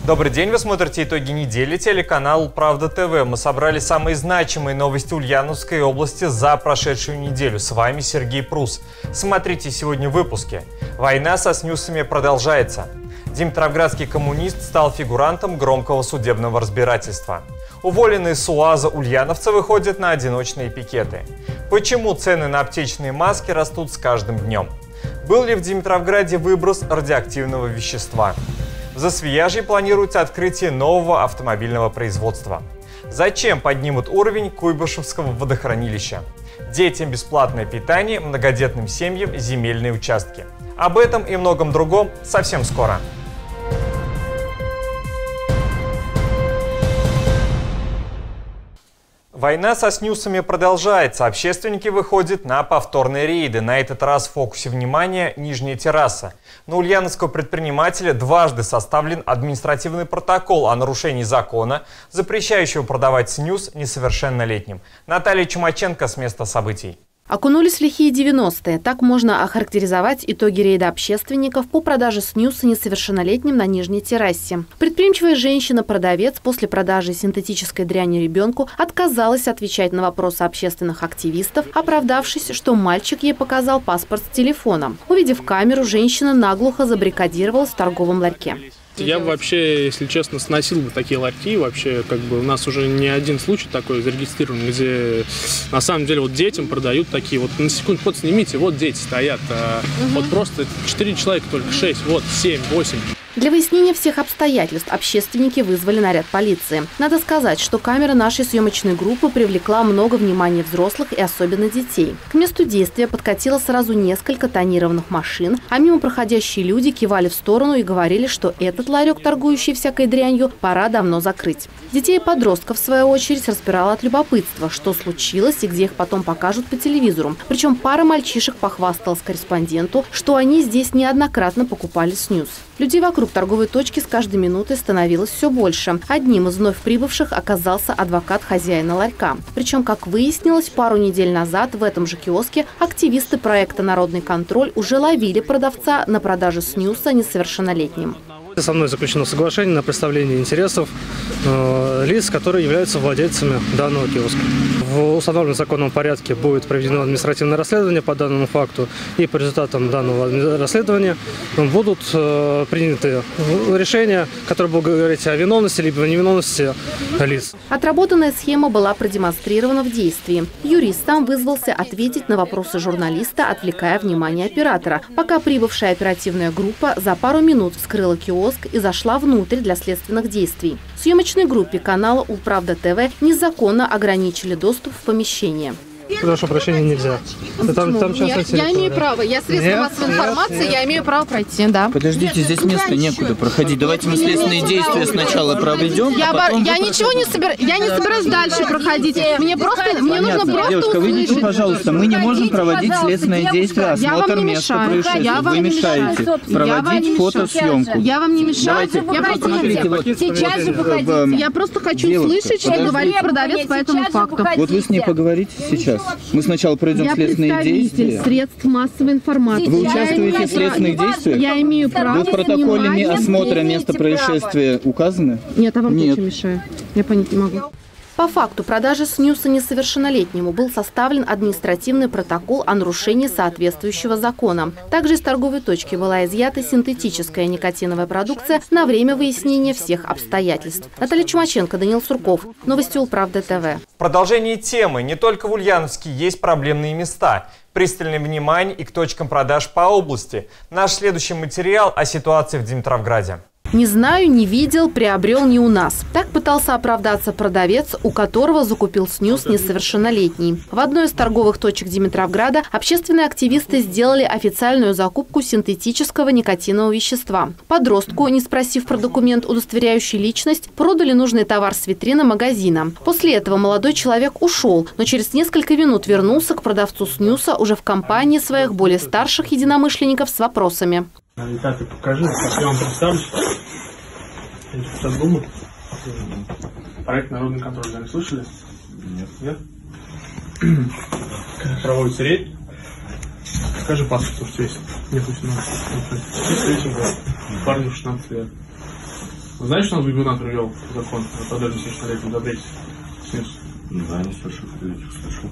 Добрый день, вы смотрите итоги недели, телеканал Правда ТВ. Мы собрали самые значимые новости Ульяновской области за прошедшую неделю. С вами Сергей Прус. Смотрите сегодня в выпуске. Война со снюсами продолжается. Димитровградский коммунист стал фигурантом громкого судебного разбирательства. Уволенные с УАЗа ульяновцы выходят на одиночные пикеты. Почему цены на аптечные маски растут с каждым днем? Был ли в Димитровграде выброс радиоактивного вещества? В Засвияжье планируется открытие нового автомобильного производства. Зачем поднимут уровень Куйбышевского водохранилища? Детям бесплатное питание, многодетным семьям земельные участки. Об этом и многом другом совсем скоро. Война со снюсами продолжается. Общественники выходят на повторные рейды. На этот раз в фокусе внимания нижняя терраса. На ульяновского предпринимателя дважды составлен административный протокол о нарушении закона, запрещающего продавать снюс несовершеннолетним. Наталья Чумаченко с места событий. Окунулись в лихие 90-е. Так можно охарактеризовать итоги рейда общественников по продаже снюса несовершеннолетним на нижней террасе. Предприимчивая женщина-продавец после продажи синтетической дряни ребенку отказалась отвечать на вопросы общественных активистов, оправдавшись, что мальчик ей показал паспорт с телефоном. Увидев камеру, женщина наглухо забаррикадировалась в торговом ларьке. Я бы вообще, если честно, сносил бы такие ларьки. Вообще, у нас уже не один случай такой зарегистрирован, где на самом деле вот детям продают такие. Вот на секунду вот снимите, вот дети стоят. Вот просто 4 человека, только 6, вот 7, 8. Для выяснения всех обстоятельств общественники вызвали наряд полиции. Надо сказать, что камера нашей съемочной группы привлекла много внимания взрослых и особенно детей. К месту действия подкатило сразу несколько тонированных машин, а мимо проходящие люди кивали в сторону и говорили, что этот ларек, торгующий всякой дрянью, пора давно закрыть. Детей и подростков, в свою очередь, распирало от любопытства, что случилось и где их потом покажут по телевизору. Причем пара мальчишек похвасталась корреспонденту, что они здесь неоднократно покупали снюс. Людей вокруг торговой точки с каждой минутой становилось все больше. Одним из вновь прибывших оказался адвокат хозяина ларька. Причем, как выяснилось, пару недель назад в этом же киоске активисты проекта «Народный контроль» уже ловили продавца на продаже снюса несовершеннолетним. Со мной заключено соглашение на представление интересов лиц, которые являются владельцами данного киоска. В установленном законном порядке будет проведено административное расследование по данному факту, и по результатам данного расследования будут приняты решения, которые будут говорить о виновности либо невиновности лиц. Отработанная схема была продемонстрирована в действии. Юрист сам вызвался ответить на вопросы журналиста, отвлекая внимание оператора, пока прибывшая оперативная группа за пару минут вскрыла киоск и зашла внутрь для следственных действий. В съемочной группе канала Правда ТВ незаконно ограничили доступ в помещение. Прошу прощения, нельзя. Там я имею право, я средства массовой информации, я имею право пройти, да. Подождите, здесь места некуда проходить. Давайте мы следственные действия сначала проведем. Я ничего не собираюсь, я не собираюсь дальше проходить. Мне нужно просто Девушка, выйдите, пожалуйста, мы не можем проводить следственные действия, осмотр места происшествия. Вы мешаете проводить фотосъемку. Я вам не мешаю. Сейчас же выходите. Я просто хочу слышать, что говорит продавец по этому факту. Вот вы с ней поговорите сейчас. Мы сначала пройдем следственные действия. Средств массовой информации. Вы участвуете в следственных действиях? Я имею право. Вы в протоколе осмотра места происшествия указаны? Нет, а вам что мешает? Я понять не могу. По факту продажи снюса несовершеннолетнему был составлен административный протокол о нарушении соответствующего закона. Также из торговой точки была изъята синтетическая никотиновая продукция на время выяснения всех обстоятельств. Наталья Чумаченко, Даниил Сурков. Новости Правда ТВ. В продолжении темы не только в Ульяновске есть проблемные места. Пристальное внимание и к точкам продаж по области. Наш следующий материал о ситуации в Димитровграде. «Не знаю, не видел, приобрел не у нас». Так пытался оправдаться продавец, у которого закупил снюс несовершеннолетний. В одной из торговых точек Димитровграда общественные активисты сделали официальную закупку синтетического никотинового вещества. Подростку, не спросив про документ, удостоверяющий личность, продали нужный товар с витрины магазина. После этого молодой человек ушел, но через несколько минут вернулся к продавцу снюса уже в компании своих более старших единомышленников с вопросами. Итак, покажи, я вам представлюсь. Я сейчас думаю. Проект «Народный контроль», да, слышали? Нет? Проводится рейд. Покажи паспорт, что есть. Нет, 18. Парню 16 лет. Знаешь, что губернатор ввел закон о продаже несовершеннолетним до третьего снюс? Да, несовершеннолетних слышал.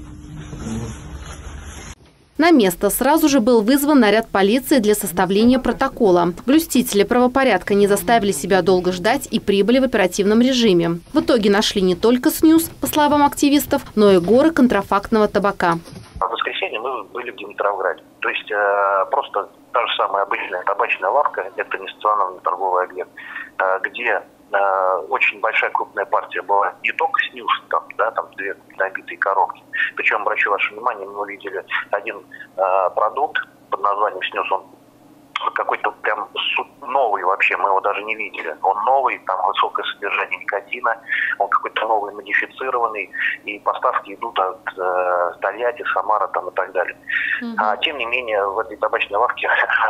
На место сразу же был вызван наряд полиции для составления протокола. Блюстители правопорядка не заставили себя долго ждать и прибыли в оперативном режиме. В итоге нашли не только снюс, по словам активистов, но и горы контрафактного табака. В воскресенье мы были в Димитровграде. То есть просто та же самая обычная табачная лавка, это не стационарный торговый объект, где очень большая крупная партия была не только снюс, там 2 набитые коробки. Причем, обращу ваше внимание, мы увидели один продукт под названием снюс, он какой-то прям новый вообще, мы его даже не видели. Он новый, там высокое содержание никотина, он какой-то новый, модифицированный, и поставки идут от Тольятти, Самара там и так далее. Тем не менее, в этой табачной лавке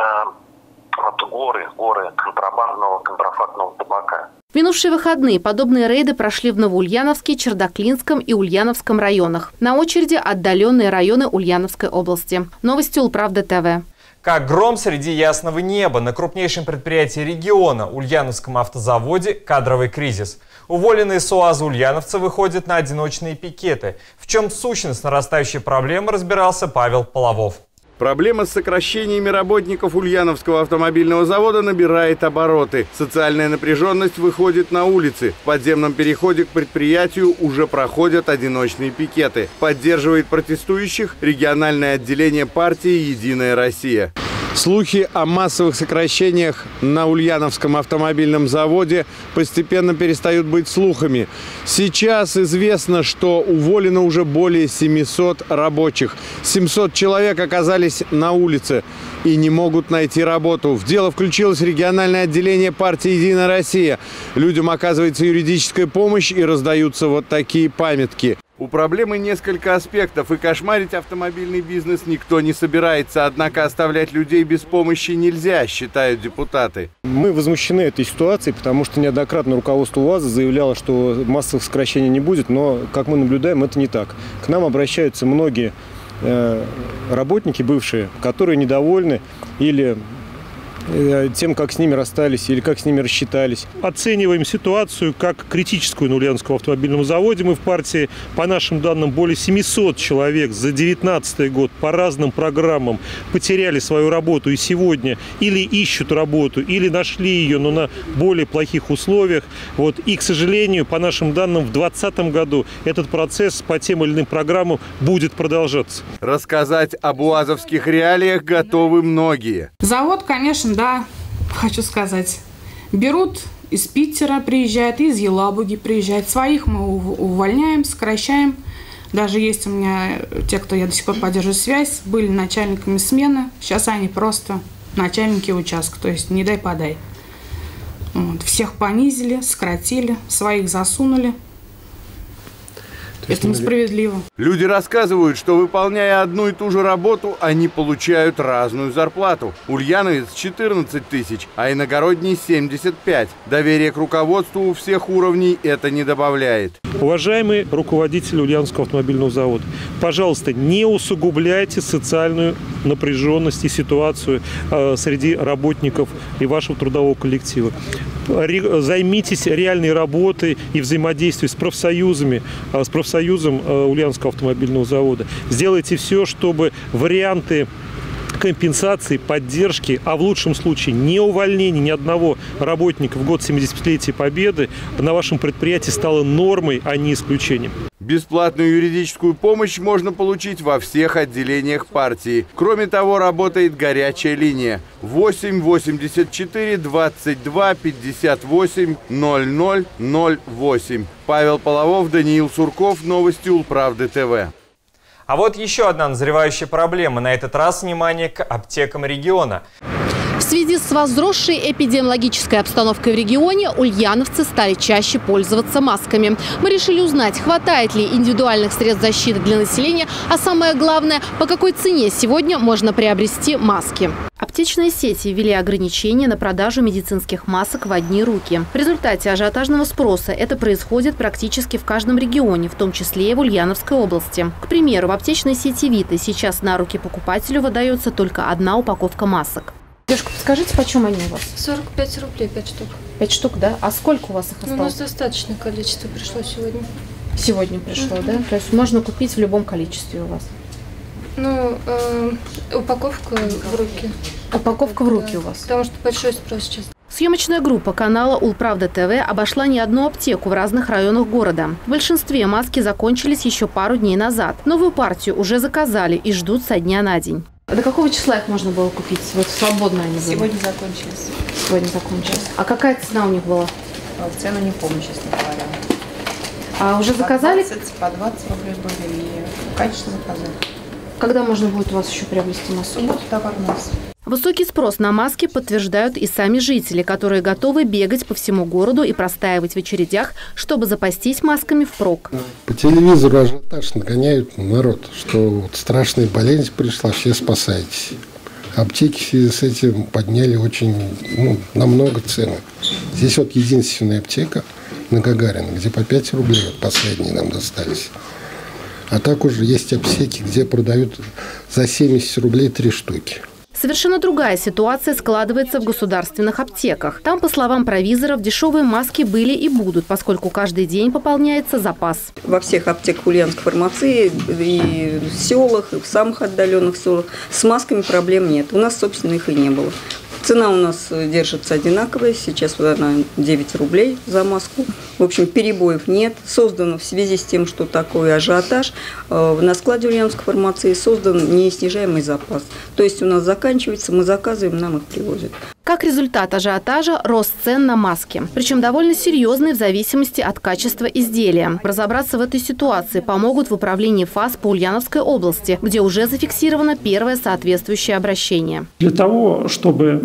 горы контрабандного, контрафактного табака. В минувшие выходные подобные рейды прошли в Новоульяновске, Чердаклинском и Ульяновском районах. На очереди отдаленные районы Ульяновской области. Новости Улправда ТВ. Как гром среди ясного неба, на крупнейшем предприятии региона Ульяновском автозаводе кадровый кризис. Уволенные с УАЗа ульяновцы выходят на одиночные пикеты. В чем сущность нарастающей проблемы, разбирался Павел Половов. Проблема с сокращениями работников Ульяновского автомобильного завода набирает обороты. Социальная напряженность выходит на улицы. В подземном переходе к предприятию уже проходят одиночные пикеты. Поддерживает протестующих региональное отделение партии «Единая Россия». Слухи о массовых сокращениях на Ульяновском автомобильном заводе постепенно перестают быть слухами. Сейчас известно, что уволено уже более 700 рабочих. 700 человек оказались на улице и не могут найти работу. В дело включилось региональное отделение партии «Единая Россия». Людям оказывается юридическая помощь и раздаются вот такие памятки. У проблемы несколько аспектов, и кошмарить автомобильный бизнес никто не собирается. Однако оставлять людей без помощи нельзя, считают депутаты. Мы возмущены этой ситуацией, потому что неоднократно руководство УАЗа заявляло, что массовых сокращений не будет, но, как мы наблюдаем, это не так. К нам обращаются многие работники бывшие, которые недовольны или тем, как с ними расстались или как с ними рассчитались. Оцениваем ситуацию как критическую на Ульяновском автомобильном заводе. Мы в партии, по нашим данным, более 700 человек за 2019 год по разным программам потеряли свою работу и сегодня или ищут работу, или нашли ее, но на более плохих условиях. И, к сожалению, по нашим данным, в 2020 году этот процесс по тем или иным программам будет продолжаться. Рассказать об уазовских реалиях готовы многие. Завод, конечно, да, хочу сказать, берут из Питера, приезжают, из Елабуги приезжают. Своих мы увольняем, сокращаем. Даже есть у меня те, кто я до сих пор поддерживаю связь, были начальниками смены. Сейчас они просто начальники участка, то есть не дай подай. Всех понизили, сократили, своих засунули. Это несправедливо. Люди рассказывают, что, выполняя одну и ту же работу, они получают разную зарплату. Ульяновец 14 тысяч, а иногородний 75. Доверие к руководству у всех уровней это не добавляет. Уважаемые руководители Ульяновского автомобильного завода, пожалуйста, не усугубляйте социальную напряженность и ситуацию среди работников и вашего трудового коллектива. Займитесь реальной работой и взаимодействием с профсоюзами, с профсоюзом Ульяновского автомобильного завода. Сделайте все, чтобы варианты компенсации, поддержки, а в лучшем случае не увольнение ни одного работника в год 75-летия Победы на вашем предприятии стало нормой, а не исключением. Бесплатную юридическую помощь можно получить во всех отделениях партии. Кроме того, работает горячая линия 8 84 22 58 00 08. Павел Половов, Даниил Сурков. Новости Улправды ТВ. А вот еще одна назревающая проблема. На этот раз внимание к аптекам региона. В связи с возросшей эпидемиологической обстановкой в регионе ульяновцы стали чаще пользоваться масками. Мы решили узнать, хватает ли индивидуальных средств защиты для населения, а самое главное, по какой цене сегодня можно приобрести маски. Аптечные сети ввели ограничения на продажу медицинских масок в одни руки. В результате ажиотажного спроса это происходит практически в каждом регионе, в том числе и в Ульяновской области. К примеру, в аптечной сети «Вита» сейчас на руки покупателю выдается только одна упаковка масок. Девушка, подскажите, почем они у вас? 45 рублей 5 штук. 5 штук, да? А сколько у вас их осталось? У нас достаточное количество пришло сегодня. Сегодня пришло, да? То есть можно купить в любом количестве у вас? Ну, упаковка в руки. Упаковка в руки у вас? Потому что большой спрос сейчас. Съемочная группа канала Улправда ТВ обошла не одну аптеку в разных районах города. В большинстве маски закончились еще пару дней назад. Новую партию уже заказали и ждут со дня на день. А до какого числа их можно было купить? Вот свободно они были? Сегодня закончились. Сегодня закончились. А какая цена у них была? Цену не помню, честно говоря. А уже заказали? По 20 рублей были и качественно заказали. Когда можно будет у вас еще приобрести маску? Субботу товар у нас. Высокий спрос на маски подтверждают и сами жители, которые готовы бегать по всему городу и простаивать в очередях, чтобы запастись масками впрок. По телевизору ажиотаж нагоняют народ, что вот страшная болезнь пришла, все спасайтесь. Аптеки в связи с этим подняли очень, намного цены. Здесь вот единственная аптека на Гагарина, где по 5 рублей вот последние нам достались. А так уже есть аптеки, где продают за 70 рублей 3 штуки. Совершенно другая ситуация складывается в государственных аптеках. Там, по словам провизоров, дешевые маски были и будут, поскольку каждый день пополняется запас. Во всех аптеках Ульяновской фармации и в селах, и в самых отдаленных селах с масками проблем нет. У нас, собственно, их и не было. Цена у нас держится одинаковая, сейчас она 9 рублей за маску. В общем, перебоев нет. Создано в связи с тем, что такой ажиотаж, на складе Ульяновской фармации создан неснижаемый запас. То есть у нас заканчивается, мы заказываем, нам их привозят. Как результат ажиотажа – рост цен на маски. Причем довольно серьезный в зависимости от качества изделия. Разобраться в этой ситуации помогут в управлении ФАС по Ульяновской области, где уже зафиксировано первое соответствующее обращение. Для того, чтобы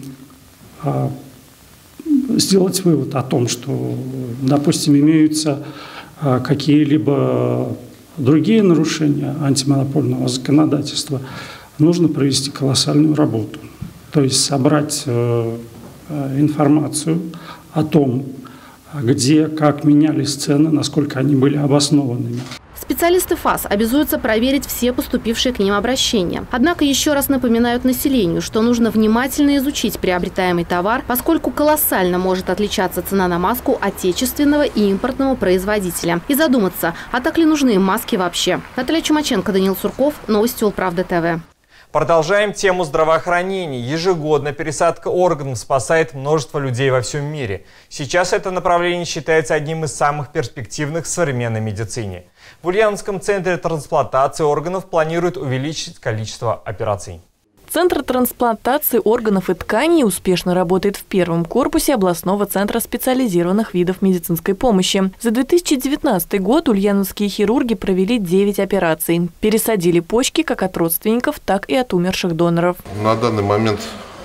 сделать вывод о том, что, допустим, имеются какие-либо другие нарушения антимонопольного законодательства, нужно провести колоссальную работу. То есть собрать информацию о том, где, как менялись цены, насколько они были обоснованными. Специалисты ФАС обязуются проверить все поступившие к ним обращения. Однако еще раз напоминают населению, что нужно внимательно изучить приобретаемый товар, поскольку колоссально может отличаться цена на маску отечественного и импортного производителя. И задуматься, а так ли нужны им маски вообще? Наталья Чумаченко, Даниил Сурков, новости Улправда ТВ. Продолжаем тему здравоохранения. Ежегодно пересадка органов спасает множество людей во всем мире. Сейчас это направление считается одним из самых перспективных в современной медицине. В Ульяновском центре трансплантации органов планируют увеличить количество операций. Центр трансплантации органов и тканей успешно работает в первом корпусе областного центра специализированных видов медицинской помощи. За 2019 год ульяновские хирурги провели 9 операций. Пересадили почки как от родственников, так и от умерших доноров. На данный момент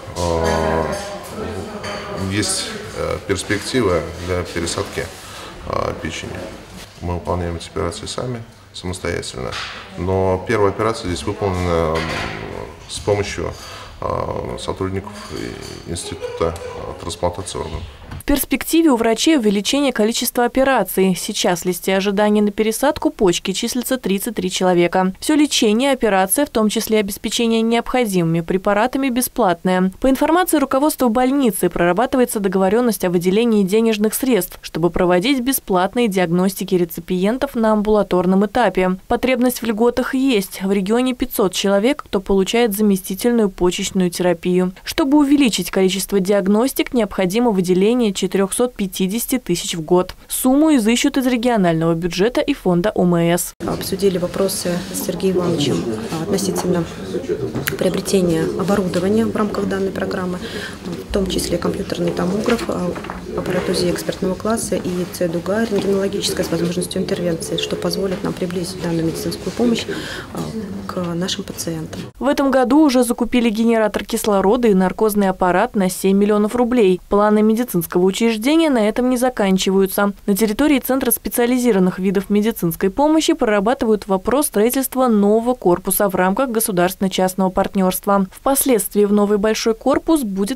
есть перспектива для пересадки печени. Мы выполняем эти операции сами, самостоятельно. Но первая операция здесь выполнена с помощью сотрудников Института трансплантации органов. В перспективе у врачей увеличение количества операций. Сейчас в листе ожидания на пересадку почки числится 33 человека. Все лечение, операция, в том числе обеспечение необходимыми препаратами, бесплатное. По информации руководства больницы, прорабатывается договоренность о выделении денежных средств, чтобы проводить бесплатные диагностики реципиентов на амбулаторном этапе. Потребность в льготах есть. В регионе 500 человек, кто получает заместительную почечную терапию. Чтобы увеличить количество диагностик, необходимо выделение 450 тысяч в год. Сумму изыщут из регионального бюджета и фонда ОМС. Обсудили вопросы с Сергеем Ивановичем относительно приобретения оборудования в рамках данной программы, в том числе компьютерный томограф, аппарат УЗИ экспертного класса и ЦДУГА рентгенологическая с возможностью интервенции, что позволит нам приблизить данную медицинскую помощь к нашим пациентам. В этом году уже закупили генератор кислорода и наркозный аппарат на 7 миллионов рублей. Планы медицинского учреждения на этом не заканчиваются. На территории Центра специализированных видов медицинской помощи прорабатывают вопрос строительства нового корпуса в рамках государственно-частного партнерства. Впоследствии в новый большой корпус будет переведен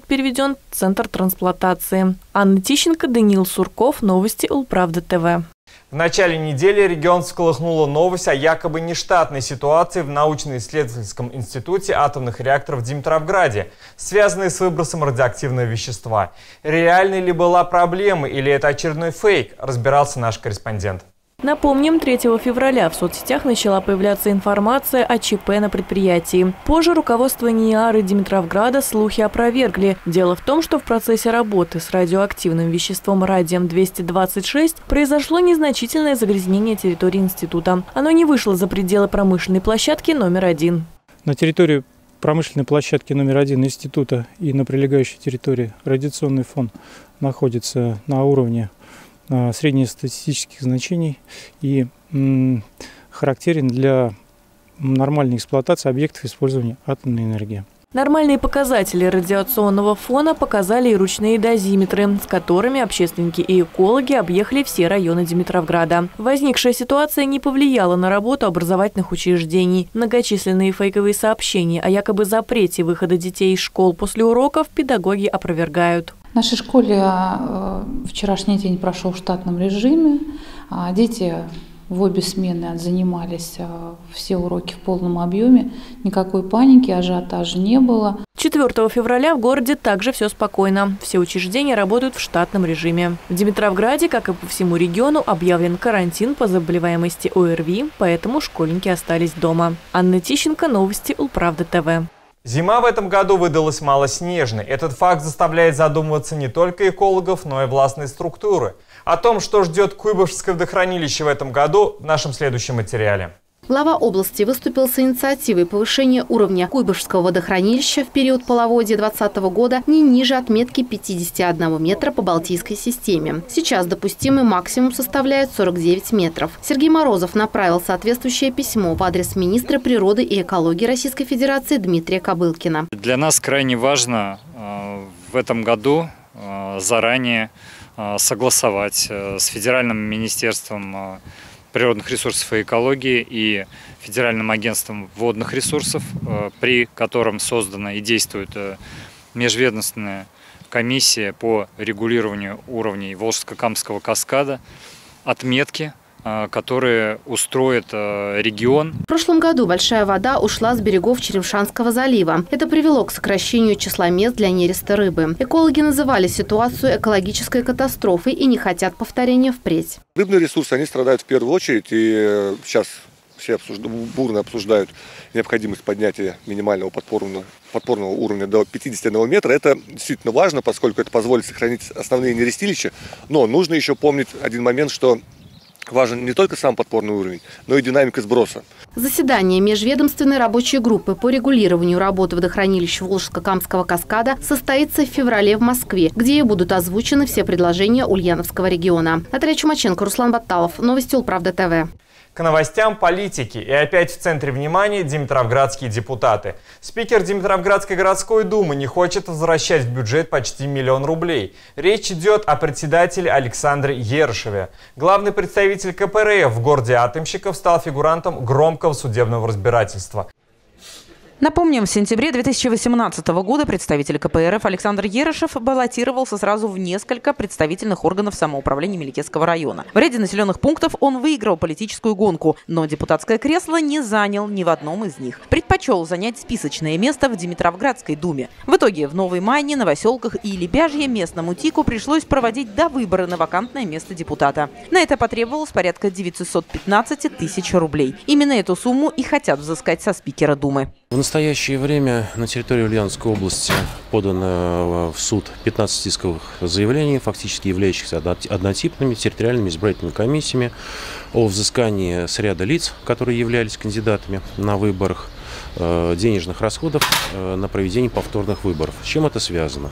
учрежден Центр трансплантации. Анна Тищенко, Даниил Сурков. Новости Улправда ТВ. В начале недели регион всколыхнула новость о якобы нештатной ситуации в научно-исследовательском институте атомных реакторов в Димитровграде, связанной с выбросом радиоактивного вещества. Реальной ли была проблема или это очередной фейк, разбирался наш корреспондент. Напомним, 3 февраля в соцсетях начала появляться информация о ЧП на предприятии. Позже руководство НИАР и Димитровграда слухи опровергли. Дело в том, что в процессе работы с радиоактивным веществом радием-226 произошло незначительное загрязнение территории института. Оно не вышло за пределы промышленной площадки номер 1. На территории промышленной площадки номер 1 института и на прилегающей территории радиационный фон находится на уровне среднестатистических значений и характерен для нормальной эксплуатации объектов использования атомной энергии. Нормальные показатели радиационного фона показали и ручные дозиметры, с которыми общественники и экологи объехали все районы Димитровграда. Возникшая ситуация не повлияла на работу образовательных учреждений. Многочисленные фейковые сообщения о якобы запрете выхода детей из школ после уроков педагоги опровергают. В нашей школе вчерашний день прошел в штатном режиме. Дети в обе смены занимались все уроки в полном объеме. Никакой паники, ажиотажа не было. 4 февраля в городе также все спокойно. Все учреждения работают в штатном режиме. В Димитровграде, как и по всему региону, объявлен карантин по заболеваемости ОРВИ, поэтому школьники остались дома. Анна Тищенко, новости Улправда ТВ. Зима в этом году выдалась малоснежной. Этот факт заставляет задумываться не только экологов, но и властные структуры. О том, что ждет Куйбышевское водохранилище в этом году, в нашем следующем материале. Глава области выступил с инициативой повышения уровня Куйбышевского водохранилища в период половодья 2020 года не ниже отметки 51 метра по Балтийской системе. Сейчас допустимый максимум составляет 49 метров. Сергей Морозов направил соответствующее письмо в адрес министра природы и экологии Российской Федерации Дмитрия Кобылкина. Для нас крайне важно в этом году заранее согласовать с Федеральным министерством природных ресурсов и экологии и Федеральным агентством водных ресурсов, при котором создана и действует межведомственная комиссия по регулированию уровней Волжско-Камского каскада, отметки, которые устроят регион. В прошлом году большая вода ушла с берегов Черемшанского залива. Это привело к сокращению числа мест для нереста рыбы. Экологи называли ситуацию экологической катастрофой и не хотят повторения впредь. Рыбные ресурсы, они страдают в первую очередь, и сейчас все бурно обсуждают необходимость поднятия минимального подпорного уровня до 51 метра. Это действительно важно, поскольку это позволит сохранить основные нерестилища. Но нужно еще помнить один момент, что важен не только сам подпорный уровень, но и динамика сброса. Заседание межведомственной рабочей группы по регулированию работы водохранилища Волжско-Камского каскада состоится в феврале в Москве, где и будут озвучены все предложения Ульяновского региона. Наталья Чумаченко, Руслан Батталов. Новости Улправда ТВ. К новостям политики. И опять в центре внимания димитровградские депутаты. Спикер Димитровградской городской думы не хочет возвращать в бюджет почти 1 миллион рублей. Речь идет о председателе Александре Ершеве. Главный представитель КПРФ в городе Атомщиков стал фигурантом громкого судебного разбирательства. Напомним, в сентябре 2018 года представитель КПРФ Александр Ершев баллотировался сразу в несколько представительных органов самоуправления Меликесского района. В ряде населенных пунктов он выиграл политическую гонку, но депутатское кресло не занял ни в одном из них. Предпочел занять списочное место в Димитровградской думе. В итоге в Новой Майне, Новоселках и Лебяжье местному ТИКу пришлось проводить довыборы на вакантное место депутата. На это потребовалось порядка 915 тысяч рублей. Именно эту сумму и хотят взыскать со спикера Думы. В настоящее время на территории Ульяновской области подано в суд 15 исковых заявлений, фактически являющихся однотипными территориальными избирательными комиссиями о взыскании с ряда лиц, которые являлись кандидатами на выборах, денежных расходов на проведение повторных выборов. С чем это связано?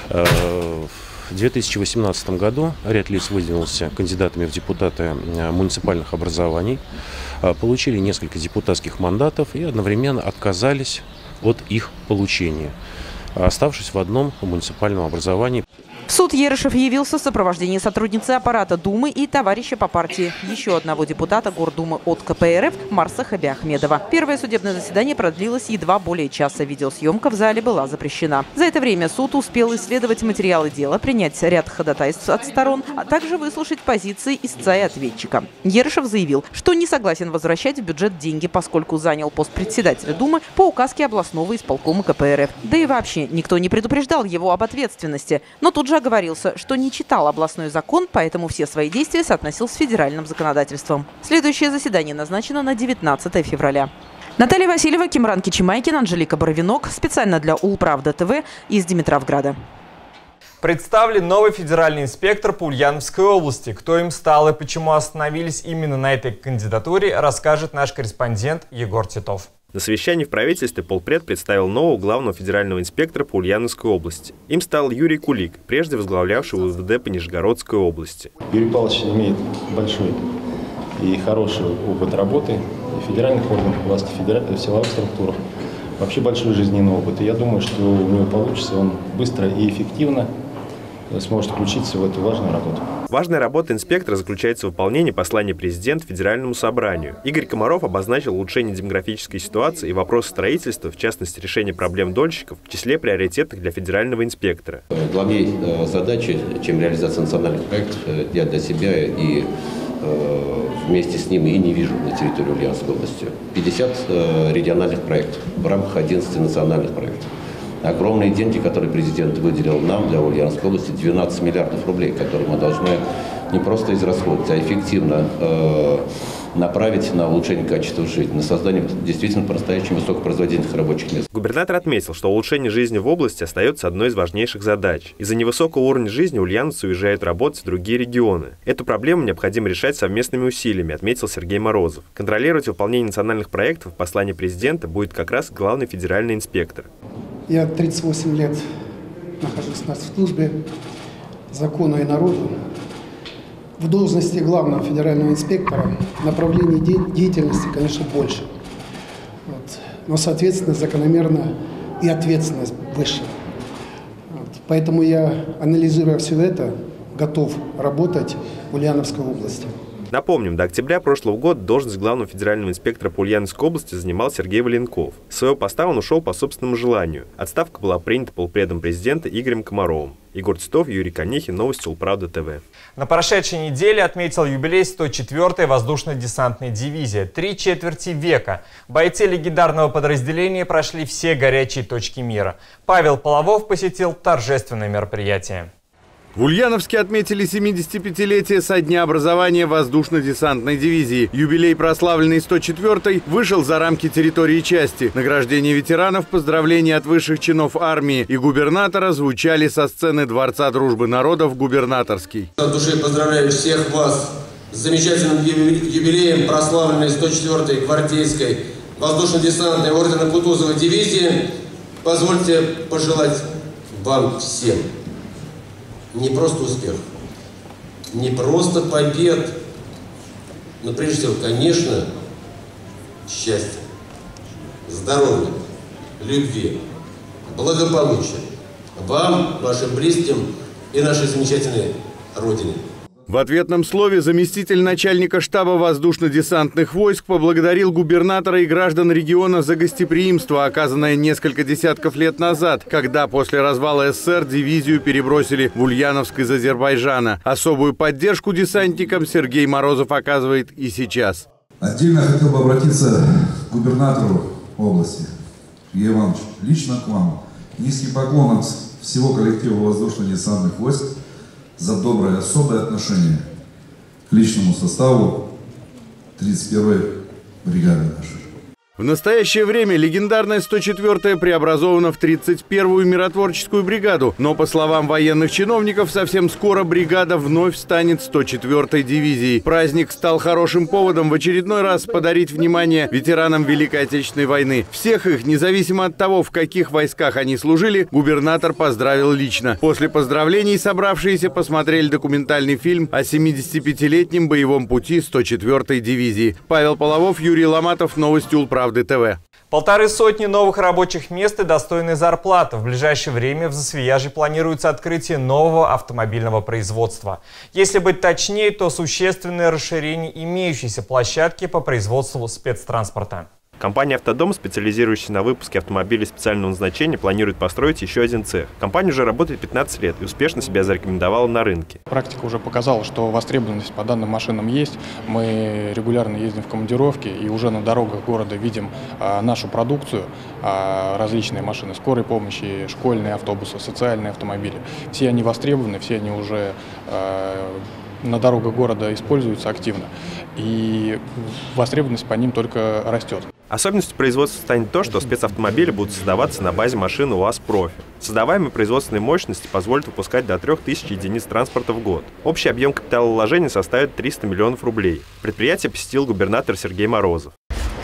В 2018 году ряд лиц выдвинулся кандидатами в депутаты муниципальных образований, получили несколько депутатских мандатов и одновременно отказались от их получения, оставшись в одном муниципальном образовании. В В суд Ерышев явился в сопровождении сотрудницы аппарата Думы и товарища по партии, еще одного депутата Гордумы от КПРФ Марса Хабиахмедова. Первое судебное заседание продлилось едва более часа. Видеосъемка в зале была запрещена. За это время суд успел исследовать материалы дела, принять ряд ходатайств от сторон, а также выслушать позиции истца и ответчика. Ерышев заявил, что не согласен возвращать в бюджет деньги, поскольку занял пост председателя Думы по указке областного исполкома КПРФ. Да и вообще никто не предупреждал его об ответственности. Но тут же оговорился, что не читал областной закон, поэтому все свои действия соотносил с федеральным законодательством. Следующее заседание назначено на 19 февраля. Наталья Васильева, Кимран Кичимайкин, Анжелика Боровинок. Специально для Улправда ТВ из Димитровграда. Представлен новый федеральный инспектор по Ульяновской области. Кто им стал и почему остановились именно на этой кандидатуре, расскажет наш корреспондент Егор Титов. На совещании в правительстве полпред представил нового главного федерального инспектора по Ульяновской области. Им стал Юрий Кулик, прежде возглавлявший УВД по Нижегородской области. Юрий Павлович имеет большой и хороший опыт работы в федеральных органах власти, в силовых структурах. Вообще большой жизненный опыт. И я думаю, что у него получится, он быстро и эффективно сможет включиться в эту важную работу. Важная работа инспектора заключается в выполнении послания президента Федеральному собранию. Игорь Комаров обозначил улучшение демографической ситуации и вопросы строительства, в частности решение проблем дольщиков, в числе приоритетных для федерального инспектора. Главнее задача, чем реализация национальных проектов, я для себя и вместе с ними и не вижу на территории Ульяновской области. 50 региональных проектов в рамках 11 национальных проектов. Огромные деньги, которые президент выделил нам для Ульяновской области, 12 миллиардов рублей, которые мы должны не просто израсходовать, а эффективно направить на улучшение качества жизни, на создание действительно по-настоящему высокопроизводительных рабочих мест. Губернатор отметил, что улучшение жизни в области остается одной из важнейших задач. Из-за невысокого уровня жизни ульяновцы уезжают работать в другие регионы. Эту проблему необходимо решать совместными усилиями, отметил Сергей Морозов. Контролировать выполнение национальных проектов в послании президента будет как раз главный федеральный инспектор. Я 38 лет нахожусь на службе закону и народу. В должности главного федерального инспектора направлений деятельности, конечно, больше. Но, соответственно, закономерно и ответственность выше. Поэтому я, анализируя все это, готов работать в Ульяновской области. Напомним, до октября прошлого года должность главного федерального инспектора по Ульяновской области занимал Сергей Валенков. С своего поста он ушел по собственному желанию. Отставка была принята полпредом президента Игорем Комаровым. Егор Титов, Юрий Конихин, новости Улправда ТВ. На прошедшей неделе отметил юбилей 104-й воздушно-десантной дивизии. 3/4 века. Бойцы легендарного подразделения прошли все горячие точки мира. Павел Половов посетил торжественное мероприятие. В Ульяновске отметили 75-летие со дня образования воздушно-десантной дивизии. Юбилей, прославленный 104-й, вышел за рамки территории части. Награждение ветеранов, поздравления от высших чинов армии и губернатора звучали со сцены Дворца дружбы народов Губернаторский. От души поздравляю всех вас с замечательным юбилеем прославленной 104-й гвардейской воздушно-десантной ордена Кутузова дивизии. Позвольте пожелать вам всем не просто успех, не просто побед, но прежде всего, конечно, счастья, здоровья, любви, благополучия вам, вашим близким и нашей замечательной Родине. В ответном слове заместитель начальника штаба воздушно-десантных войск поблагодарил губернатора и граждан региона за гостеприимство, оказанное несколько десятков лет назад, когда после развала СССР дивизию перебросили в Ульяновск из Азербайджана. Особую поддержку десантникам Сергей Морозов оказывает и сейчас. Отдельно хотел бы обратиться к губернатору области, Сергею Ивановичу, лично к вам. Низкий поклон от всего коллектива воздушно-десантных войск за доброе особое отношение к личному составу 31-й бригады нашей. В настоящее время легендарная 104-я преобразована в 31-ю миротворческую бригаду, но, по словам военных чиновников, совсем скоро бригада вновь станет 104-й дивизией. Праздник стал хорошим поводом в очередной раз подарить внимание ветеранам Великой Отечественной войны. Всех их, независимо от того, в каких войсках они служили, губернатор поздравил лично. После поздравлений собравшиеся посмотрели документальный фильм о 75-летнем боевом пути 104-й дивизии. Павел Половов, Юрий Ломатов, новости Улправды ТВ. 150 новых рабочих мест и достойная зарплата. В ближайшее время в Засвияжье планируется открытие нового автомобильного производства. Если быть точнее, то существенное расширение имеющейся площадки по производству спецтранспорта. Компания «Автодом», специализирующаяся на выпуске автомобилей специального назначения, планирует построить еще один цех. Компания уже работает 15 лет и успешно себя зарекомендовала на рынке. Практика уже показала, что востребованность по данным машинам есть. Мы регулярно ездим в командировки и уже на дорогах города видим нашу продукцию, различные машины скорой помощи, школьные автобусы, социальные автомобили. Все они востребованы, все они уже на дорогах города используются активно. И востребованность по ним только растет. Особенностью производства станет то, что спецавтомобили будут создаваться на базе машин УАЗ «Профи». Создаваемые производственные мощности позволят выпускать до 3000 единиц транспорта в год. Общий объем капиталовложения составит 300 миллионов рублей. Предприятие посетил губернатор Сергей Морозов.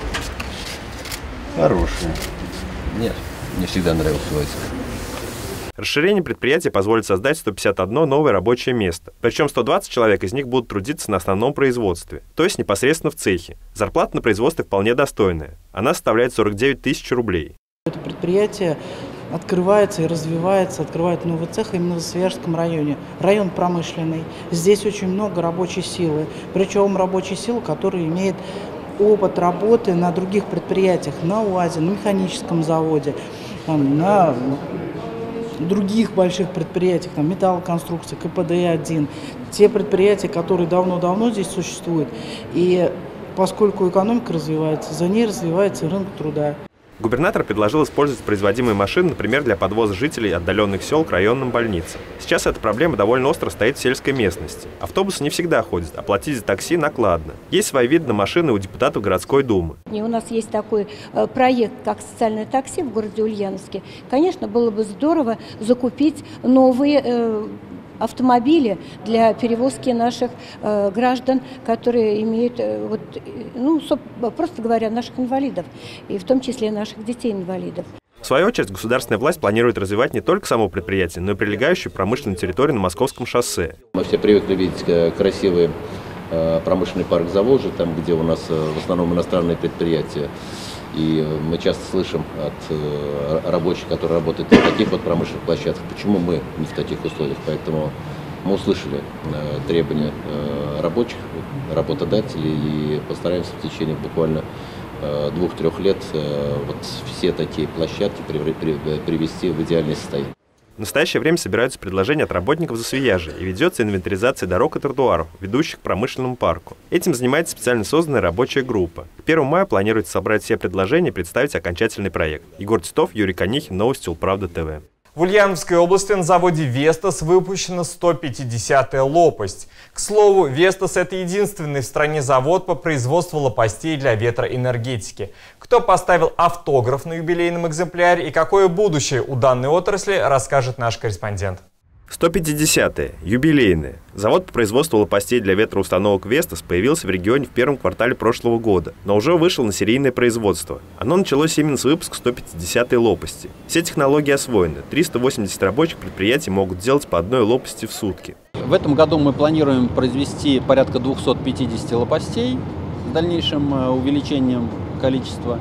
Хорошие. Нет, мне всегда нравился войск. Расширение предприятия позволит создать 151 новое рабочее место. Причем 120 человек из них будут трудиться на основном производстве, то есть непосредственно в цехе. Зарплата на производстве вполне достойная. Она составляет 49 тысяч рублей. Это предприятие открывается и развивается, открывает новый цех именно в Засвияжском районе. Район промышленный. Здесь очень много рабочей силы. Причем рабочей силы, которая имеет опыт работы на других предприятиях, на УАЗе, на механическом заводе, на других больших предприятиях, там, металлоконструкции, КПД-1, те предприятия, которые давно-давно здесь существуют. И поскольку экономика развивается, за ней развивается и рынок труда. Губернатор предложил использовать производимые машины, например, для подвоза жителей отдаленных сел к районным больницам. Сейчас эта проблема довольно остро стоит в сельской местности. Автобусы не всегда ходят, а платить за такси накладно. Есть свои виды на машины у депутатов городской думы. И у нас есть такой проект, как социальное такси в городе Ульяновске. Конечно, было бы здорово закупить новые автомобили для перевозки наших граждан, которые имеют, просто говоря, наших инвалидов, и в том числе наших детей-инвалидов. В свою очередь, государственная власть планирует развивать не только само предприятие, но и прилегающую промышленную территорию на Московском шоссе. Мы все привыкли видеть красивый промышленный парк Заволжья, там, где у нас в основном иностранные предприятия. И мы часто слышим от рабочих, которые работают на таких вот промышленных площадках, почему мы не в таких условиях. Поэтому мы услышали требования рабочих, работодателей и постараемся в течение буквально 2-3 лет вот все такие площадки привести в идеальное состояние. В настоящее время собираются предложения от работников Засвияжья и ведется инвентаризация дорог и тротуаров, ведущих к промышленному парку. Этим занимается специально созданная рабочая группа. К 1 мая планируется собрать все предложения и представить окончательный проект. Егор Титов, Юрий Конихин, новости Улправда ТВ. В Ульяновской области на заводе «Вестас» выпущена 150-я лопасть. К слову, «Вестас» — это единственный в стране завод по производству лопастей для ветроэнергетики. Кто поставил автограф на юбилейном экземпляре и какое будущее у данной отрасли, расскажет наш корреспондент. 150-е, юбилейные. Завод по производству лопастей для ветроустановок «Вестас» появился в регионе в первом квартале прошлого года, но уже вышел на серийное производство. Оно началось именно с выпуска 150-й лопасти. Все технологии освоены. 380 рабочих предприятий могут делать по одной лопасти в сутки. В этом году мы планируем произвести порядка 250 лопастей с дальнейшим увеличением количества.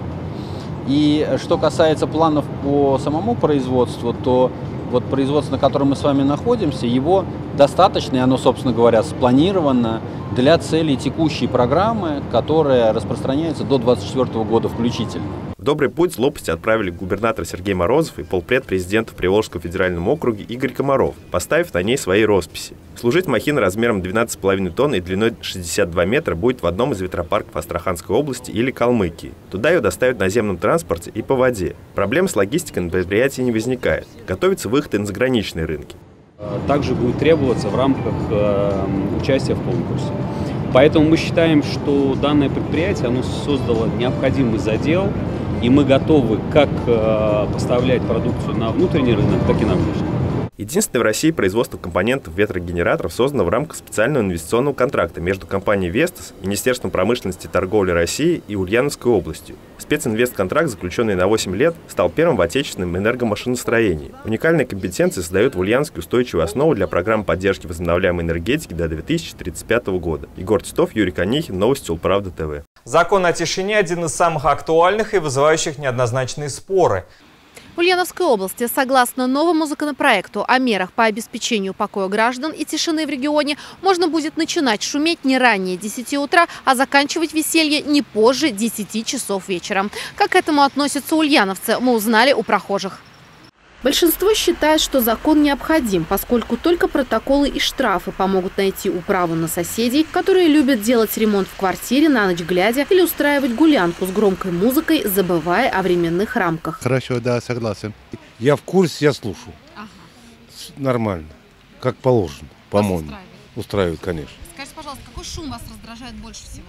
И что касается планов по самому производству, то вот производство, на котором мы с вами находимся, его достаточно, и оно, собственно говоря, спланировано для целей текущей программы, которая распространяется до 2024 года включительно. В добрый путь лопасти отправили губернатор Сергей Морозов и полпред президента в Приволжском федеральном округе Игорь Комаров, поставив на ней свои росписи. Служить махина размером 12,5 тонн и длиной 62 метра будет в одном из ветропарков Астраханской области или Калмыкии. Туда ее доставят в наземном транспорте и по воде. Проблем с логистикой на предприятии не возникает. Готовится выход и на заграничные рынки. Также будет требоваться в рамках участия в конкурсе. Поэтому мы считаем, что данное предприятие оно создало необходимый задел, и мы готовы как поставлять продукцию на внутренний рынок, так и на внешний. Единственное в России производство компонентов ветрогенераторов создано в рамках специального инвестиционного контракта между компанией «Вестас», Министерством промышленности и торговли России и Ульяновской областью. Специнвестконтракт, заключенный на 8 лет, стал первым в отечественном энергомашиностроении. Уникальные компетенции создают в Ульяновске устойчивую основу для программ поддержки возобновляемой энергетики до 2035 года. Егор Титов, Юрий Конихин, новости Улправда ТВ. Закон о тишине – один из самых актуальных и вызывающих неоднозначные споры. В Ульяновской области, согласно новому законопроекту о мерах по обеспечению покоя граждан и тишины в регионе, можно будет начинать шуметь не ранее 10 утра, а заканчивать веселье не позже 10 часов вечера. Как к этому относятся ульяновцы, мы узнали у прохожих. Большинство считает, что закон необходим, поскольку только протоколы и штрафы помогут найти управу на соседей, которые любят делать ремонт в квартире на ночь глядя или устраивать гулянку с громкой музыкой, забывая о временных рамках. Хорошо, да, согласен. Я в курсе, я слушаю. Ага. Нормально, как положено, по-моему. Устраивает, конечно. Скажите, пожалуйста, какой шум вас раздражает больше всего?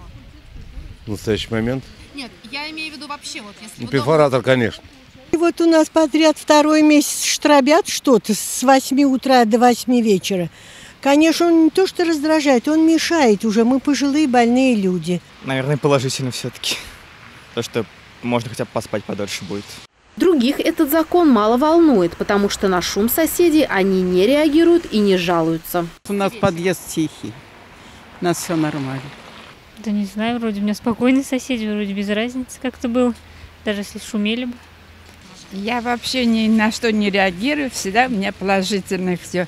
В настоящий момент? Нет, я имею в виду вообще. Вот, если перфоратор, конечно. И вот у нас подряд второй месяц штробят что-то с 8 утра до 8 вечера. Конечно, он не то что раздражает, он мешает уже. Мы пожилые, больные люди. Наверное, положительно все-таки. То, что можно хотя бы поспать подольше будет. Других этот закон мало волнует, потому что на шум соседей они не реагируют и не жалуются. У нас подъезд тихий, у нас все нормально. Да не знаю, вроде у меня спокойные соседи, вроде без разницы как-то было, даже если шумели бы. Я вообще ни на что не реагирую, всегда у меня положительно все.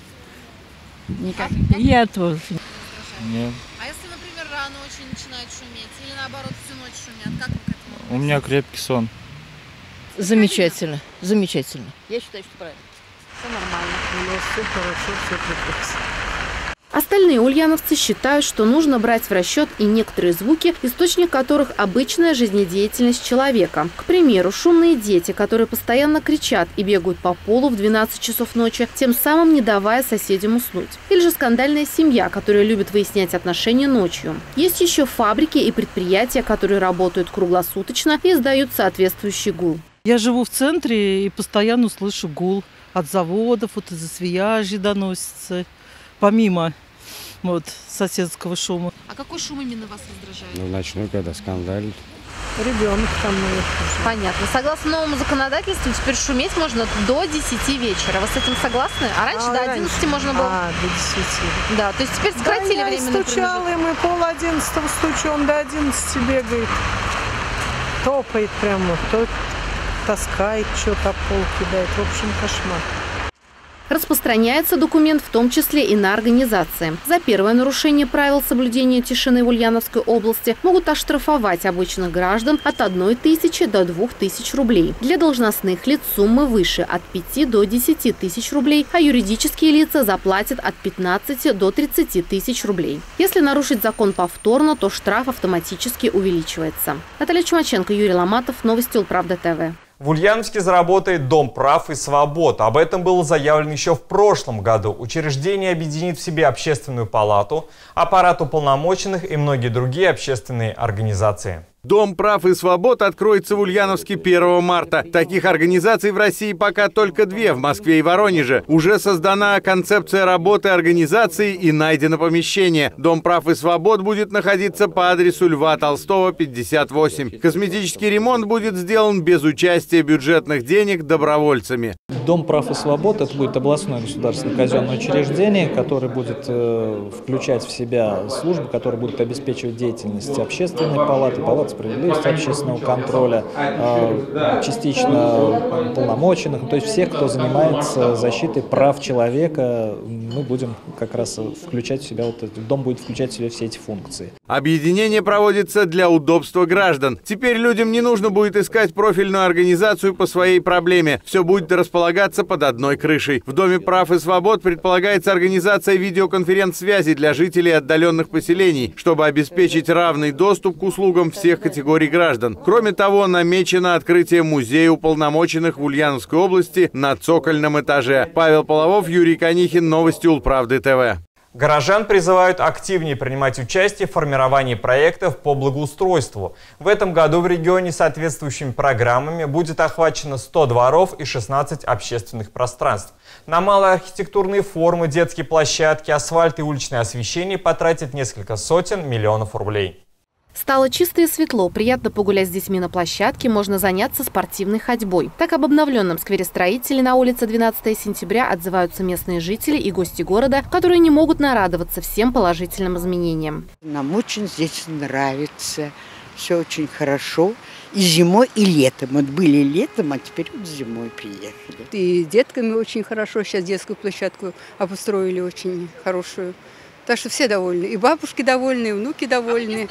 Никак. Я тоже. Нет. А если, например, рано очень начинает шуметь или наоборот всю ночь шумят, как вы к этому? У меня крепкий сон. Замечательно, замечательно. Я считаю, что правильно. Все нормально. У нас все хорошо, все прекрасно. Остальные ульяновцы считают, что нужно брать в расчет и некоторые звуки, источник которых – обычная жизнедеятельность человека. К примеру, шумные дети, которые постоянно кричат и бегают по полу в 12 часов ночи, тем самым не давая соседям уснуть. Или же скандальная семья, которая любит выяснять отношения ночью. Есть еще фабрики и предприятия, которые работают круглосуточно и издают соответствующий гул. Я живу в центре и постоянно слышу гул от заводов, вот из-за Свияжья доносится. Помимо соседского шума. А какой шум именно вас раздражает? Ночной, когда скандалит. Ребенок там. Понятно. Согласно новому законодательству, теперь шуметь можно до 10 вечера. Вы с этим согласны? А раньше до 11 можно было? До 10. Да, то есть теперь сократили время. Я стучала, и мы 10:30 стучу, он до 11 бегает. Топает прямо, то таскает, что-то об пол кидает. В общем, кошмар. Распространяется документ в том числе и на организации. За первое нарушение правил соблюдения тишины в Ульяновской области могут оштрафовать обычных граждан от 1000 до 2000 рублей. Для должностных лиц суммы выше – от 5 до 10 тысяч рублей, а юридические лица заплатят от 15 до 30 тысяч рублей. Если нарушить закон повторно, то штраф автоматически увеличивается. Наталья Чумаченко, Юрий Ломатов, новости Улправда ТВ. В Ульяновске заработает Дом прав и свобод. Об этом было заявлено еще в прошлом году. Учреждение объединит в себе общественную палату, аппарат уполномоченных и многие другие общественные организации. Дом прав и свобод откроется в Ульяновске 1 марта. Таких организаций в России пока только 2, в Москве и Воронеже. Уже создана концепция работы организации и найдено помещение. Дом прав и свобод будет находиться по адресу Льва Толстого, 58. Косметический ремонт будет сделан без участия бюджетных денег добровольцами. Дом прав и свобод – это будет областное государственное казенное учреждение, которое будет включать в себя службы, которые будут обеспечивать деятельность общественной палаты, палаты справедливости, общественного контроля, частично полномоченных, то есть всех, кто занимается защитой прав человека, мы будем как раз включать в себя, дом будет включать в себя все эти функции. Объединение проводится для удобства граждан. Теперь людям не нужно будет искать профильную организацию по своей проблеме. Все будет располагаться под одной крышей. В Доме прав и свобод предполагается организация видеоконференц-связи для жителей отдаленных поселений, чтобы обеспечить равный доступ к услугам всех категорий граждан. Кроме того, намечено открытие музея уполномоченных в Ульяновской области на цокольном этаже. Павел Половов, Юрий Конихин, новости Улправды ТВ. Горожан призывают активнее принимать участие в формировании проектов по благоустройству. В этом году в регионе соответствующими программами будет охвачено 100 дворов и 16 общественных пространств. На малые архитектурные формы, детские площадки, асфальт и уличное освещение потратят несколько сотен миллионов рублей. Стало чисто и светло, приятно погулять с детьми на площадке, можно заняться спортивной ходьбой. Так об обновленном сквере строителей на улице 12 сентября отзываются местные жители и гости города, которые не могут нарадоваться всем положительным изменениям. Нам очень здесь нравится. все очень хорошо. И зимой, и летом. Вот были летом, а теперь вот зимой приехали. И детками очень хорошо. Сейчас детскую площадку обустроили очень хорошую. Так что все довольны. И бабушки довольны, и внуки довольны.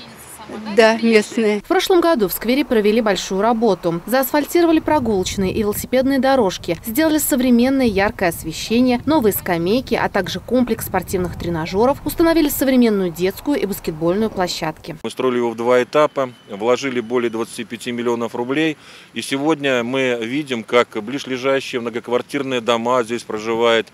Да, местные. В прошлом году в сквере провели большую работу. Заасфальтировали прогулочные и велосипедные дорожки, сделали современное яркое освещение, новые скамейки, а также комплекс спортивных тренажеров, установили современную детскую и баскетбольную площадки. Мы строили его в 2 этапа, вложили более 25 миллионов рублей. И сегодня мы видим, как близлежащие многоквартирные дома, здесь проживает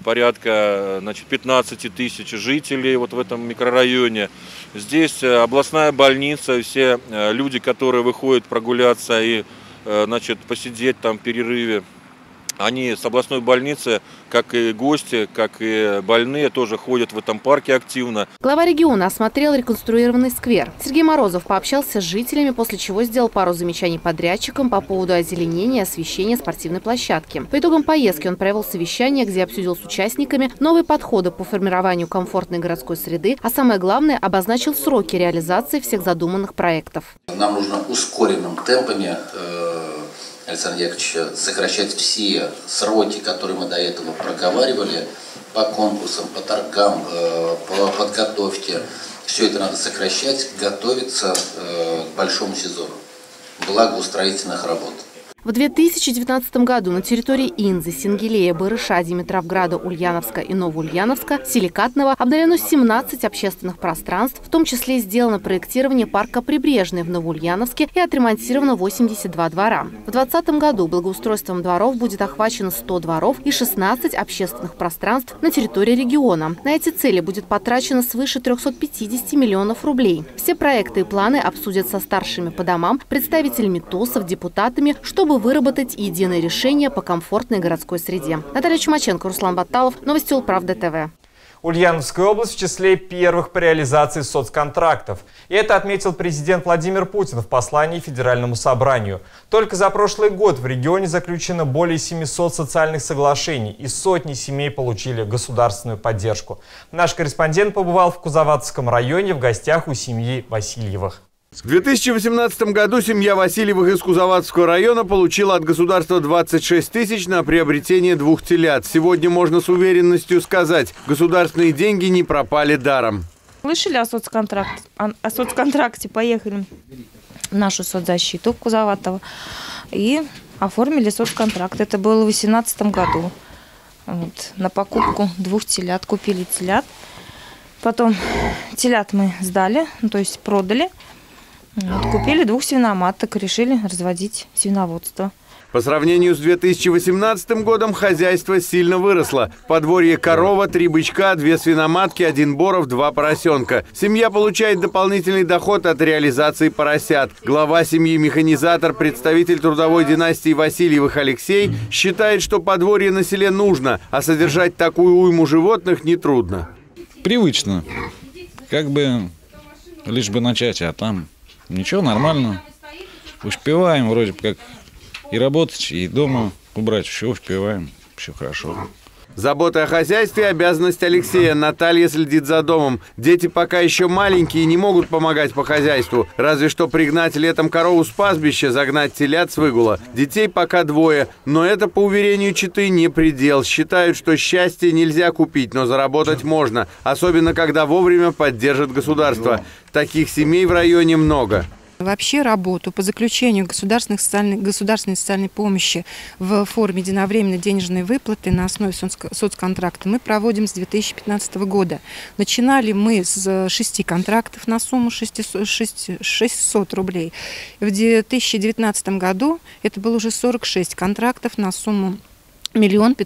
порядка 15 тысяч жителей вот в этом микрорайоне. Здесь областная больница, все люди, которые выходят прогуляться и посидеть там в перерыве, они с областной больницы, как и гости, как и больные, тоже ходят в этом парке активно. Глава региона осмотрел реконструированный сквер. Сергей Морозов пообщался с жителями, после чего сделал пару замечаний подрядчикам по поводу озеленения и освещения спортивной площадки. По итогам поездки он провел совещание, где обсудил с участниками новые подходы по формированию комфортной городской среды, а самое главное, обозначил сроки реализации всех задуманных проектов. Нам нужно ускоренным темпами, Александр Яковлевич, сокращать все сроки, которые мы до этого проговаривали по конкурсам, по торгам, по подготовке. Все это надо сокращать, готовиться к большому сезону благоустроительных работ. В 2019 году на территории Инзы, Сингелея, Барыша, Димитровграда, Ульяновска и Новоульяновска, Силикатного обновлено 17 общественных пространств, в том числе сделано проектирование парка Прибрежный в Новоульяновске и отремонтировано 82 двора. В 2020 году благоустройством дворов будет охвачено 100 дворов и 16 общественных пространств на территории региона. На эти цели будет потрачено свыше 350 миллионов рублей. Все проекты и планы обсудят со старшими по домам, представителями ТОСов, депутатами, чтобы выработать единое решение по комфортной городской среде. Наталья Чумаченко, Руслан Баталов. Новости Улправда ТВ. Ульяновская область в числе первых по реализации соцконтрактов. И это отметил президент Владимир Путин в послании Федеральному собранию. Только за прошлый год в регионе заключено более 700 социальных соглашений, и сотни семей получили государственную поддержку. Наш корреспондент побывал в Кузоватском районе в гостях у семьи Васильевых. В 2018 году семья Васильевых из Кузоватского района получила от государства 26 тысяч на приобретение 2 телят. Сегодня можно с уверенностью сказать, государственные деньги не пропали даром. Слышали о соцконтракте, поехали в нашу соцзащиту в Кузоватово и оформили соцконтракт. Это было в 2018 году. На покупку 2 телят, купили телят. Потом телят мы сдали, то есть продали. Купили 2 свиноматок, решили разводить свиноводство. По сравнению с 2018 годом хозяйство сильно выросло. В подворье корова, 3 бычка, 2 свиноматки, 1 боров, 2 поросенка. Семья получает дополнительный доход от реализации поросят. Глава семьи механизатор, представитель трудовой династии Васильевых Алексей, считает, что подворье на селе нужно, а содержать такую уйму животных нетрудно. Привычно. Как бы лишь бы начать, а там... Ничего, нормально. Успеваем вроде как и работать, и дома убрать. Все успеваем, все хорошо. Забота о хозяйстве – обязанность Алексея. Наталья следит за домом. Дети пока еще маленькие и не могут помогать по хозяйству. Разве что пригнать летом корову с пастбища, загнать телят с выгула. Детей пока 2, но это, по уверению четы, не предел. Считают, что счастье нельзя купить, но заработать можно. Особенно, когда вовремя поддержит государство. Таких семей в районе много. Вообще работу по заключению государственной социальной помощи в форме единовременной денежной выплаты на основе соцконтракта мы проводим с 2015 года. Начинали мы с 6 контрактов на сумму 600 рублей. В 2019 году это было уже 46 контрактов на сумму 1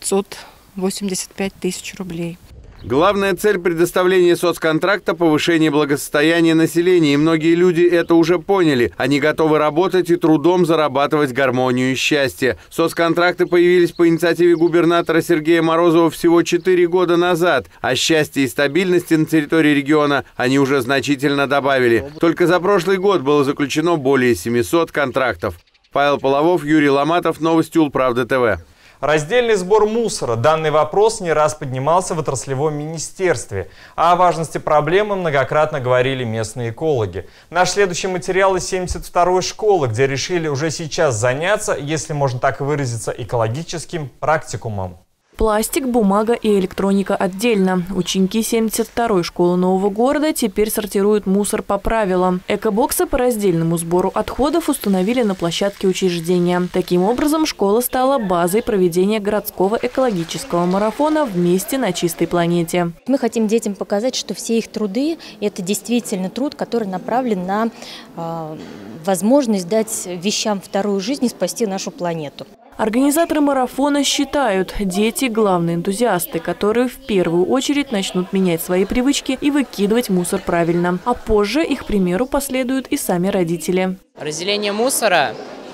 585 000 рублей. Главная цель предоставления соцконтракта – повышение благосостояния населения, и многие люди это уже поняли. Они готовы работать и трудом зарабатывать гармонию и счастье. Соцконтракты появились по инициативе губернатора Сергея Морозова всего 4 года назад, а счастья и стабильности на территории региона они уже значительно добавили. Только за прошлый год было заключено более 700 контрактов. Павел Половов, Юрий Ломатов, новости Улправда ТВ. Раздельный сбор мусора. Данный вопрос не раз поднимался в отраслевом министерстве. А о важности проблемы многократно говорили местные экологи. Наш следующий материал из 72-й школы, где решили уже сейчас заняться, если можно так выразиться, экологическим практикумом. Пластик, бумага и электроника отдельно. Ученики 72-й школы Нового города теперь сортируют мусор по правилам. Экобоксы по раздельному сбору отходов установили на площадке учреждения. Таким образом, школа стала базой проведения городского экологического марафона «Вместе на чистой планете». Мы хотим детям показать, что все их труды – это действительно труд, который направлен на возможность дать вещам вторую жизнь и спасти нашу планету. Организаторы марафона считают, дети – главные энтузиасты, которые в первую очередь начнут менять свои привычки и выкидывать мусор правильно. А позже их примеру последуют и сами родители. Разделение мусора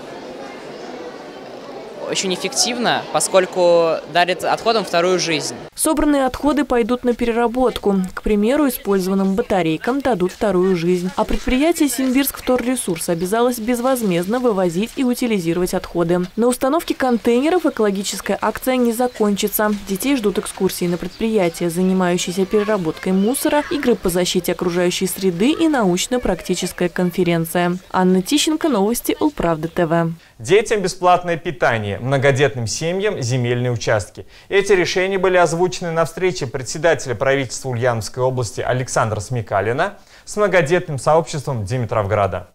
очень эффективно, поскольку дарит отходам вторую жизнь. Собранные отходы пойдут на переработку. К примеру, использованным батарейкам дадут вторую жизнь. А предприятие «Симбирсквторресурс» обязалось безвозмездно вывозить и утилизировать отходы. На установке контейнеров экологическая акция не закончится. Детей ждут экскурсии на предприятия, занимающиеся переработкой мусора, игры по защите окружающей среды и научно-практическая конференция. Анна Тищенко, новости Улправда ТВ. Детям бесплатное питание, многодетным семьям земельные участки. Эти решения были озвучены на встрече председателя правительства Ульяновской области Александра Смекалина с многодетным сообществом Димитровграда.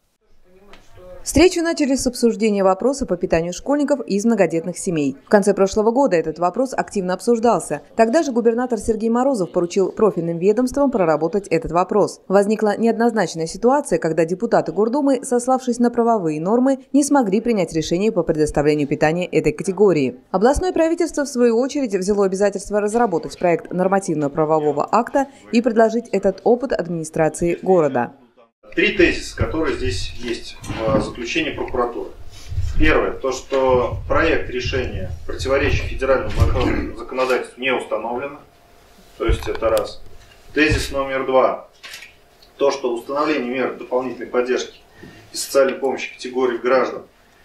Встречу начали с обсуждения вопроса по питанию школьников из многодетных семей. В конце прошлого года этот вопрос активно обсуждался. Тогда же губернатор Сергей Морозов поручил профильным ведомствам проработать этот вопрос. Возникла неоднозначная ситуация, когда депутаты Гордумы, сославшись на правовые нормы, не смогли принять решение по предоставлению питания этой категории. Областное правительство, в свою очередь, взяло обязательство разработать проект нормативно-правового акта и предложить этот опыт администрации города. Три тезиса, которые здесь есть в заключении прокуратуры. Первое, то, что проект решения, противоречия федеральному законодательству, не установлено. То есть это раз. Тезис номер два. То, что установление мер дополнительной поддержки и социальной помощи категории граждан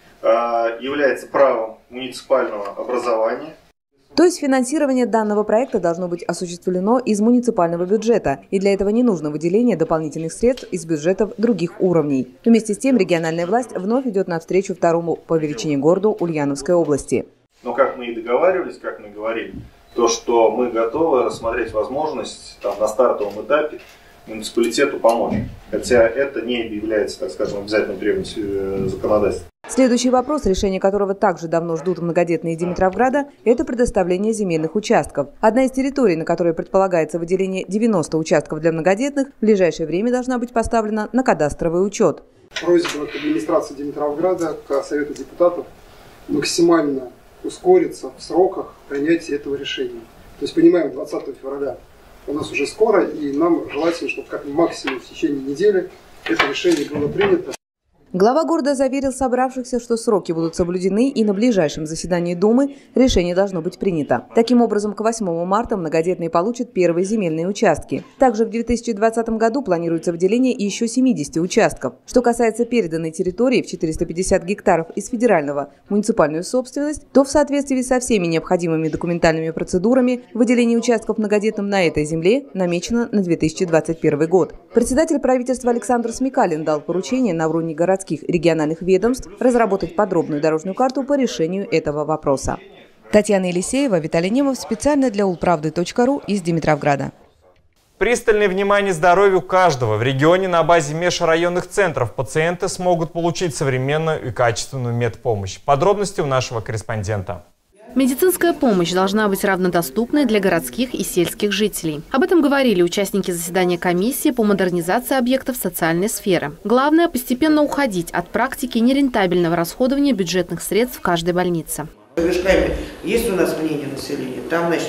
является правом муниципального образования. То есть финансирование данного проекта должно быть осуществлено из муниципального бюджета, и для этого не нужно выделение дополнительных средств из бюджетов других уровней. Вместе с тем региональная власть вновь идет навстречу второму по величине городу Ульяновской области. Но как мы и договаривались, как мы говорили, то, что мы готовы рассмотреть возможность на стартовом этапе муниципалитету помочь. Хотя это не является, так скажем, обязательным требованием законодательства. Следующий вопрос, решение которого также давно ждут многодетные Димитровграда, это предоставление земельных участков. Одна из территорий, на которой предполагается выделение 90 участков для многодетных, в ближайшее время должна быть поставлена на кадастровый учет. Просьба к администрации Димитровграда, к Совету депутатов максимально ускориться в сроках принятия этого решения. То есть, понимаем, 20 февраля у нас уже скоро, и нам желательно, чтобы как максимум в течение недели это решение было принято. Глава города заверил собравшихся, что сроки будут соблюдены, и на ближайшем заседании Думы решение должно быть принято. Таким образом, к 8 марта многодетные получат первые земельные участки. Также в 2020 году планируется выделение еще 70 участков. Что касается переданной территории в 450 гектаров из федерального в муниципальную собственность, то в соответствии со всеми необходимыми документальными процедурами выделение участков многодетным на этой земле намечено на 2021 год. Председатель правительства Александр Смекалин дал поручение на уровне городских региональных ведомств разработать подробную дорожную карту по решению этого вопроса. Татьяна Елисеева, Виталий Немов, специально для Улправды.ру из Димитровграда. Пристальное внимание здоровью каждого. В регионе на базе межрайонных центров пациенты смогут получить современную и качественную медпомощь. Подробности у нашего корреспондента. Медицинская помощь должна быть равнодоступной для городских и сельских жителей. Об этом говорили участники заседания комиссии по модернизации объектов социальной сферы. Главное – постепенно уходить от практики нерентабельного расходования бюджетных средств в каждой больнице. Вишками есть у нас мнение населения, там, значит,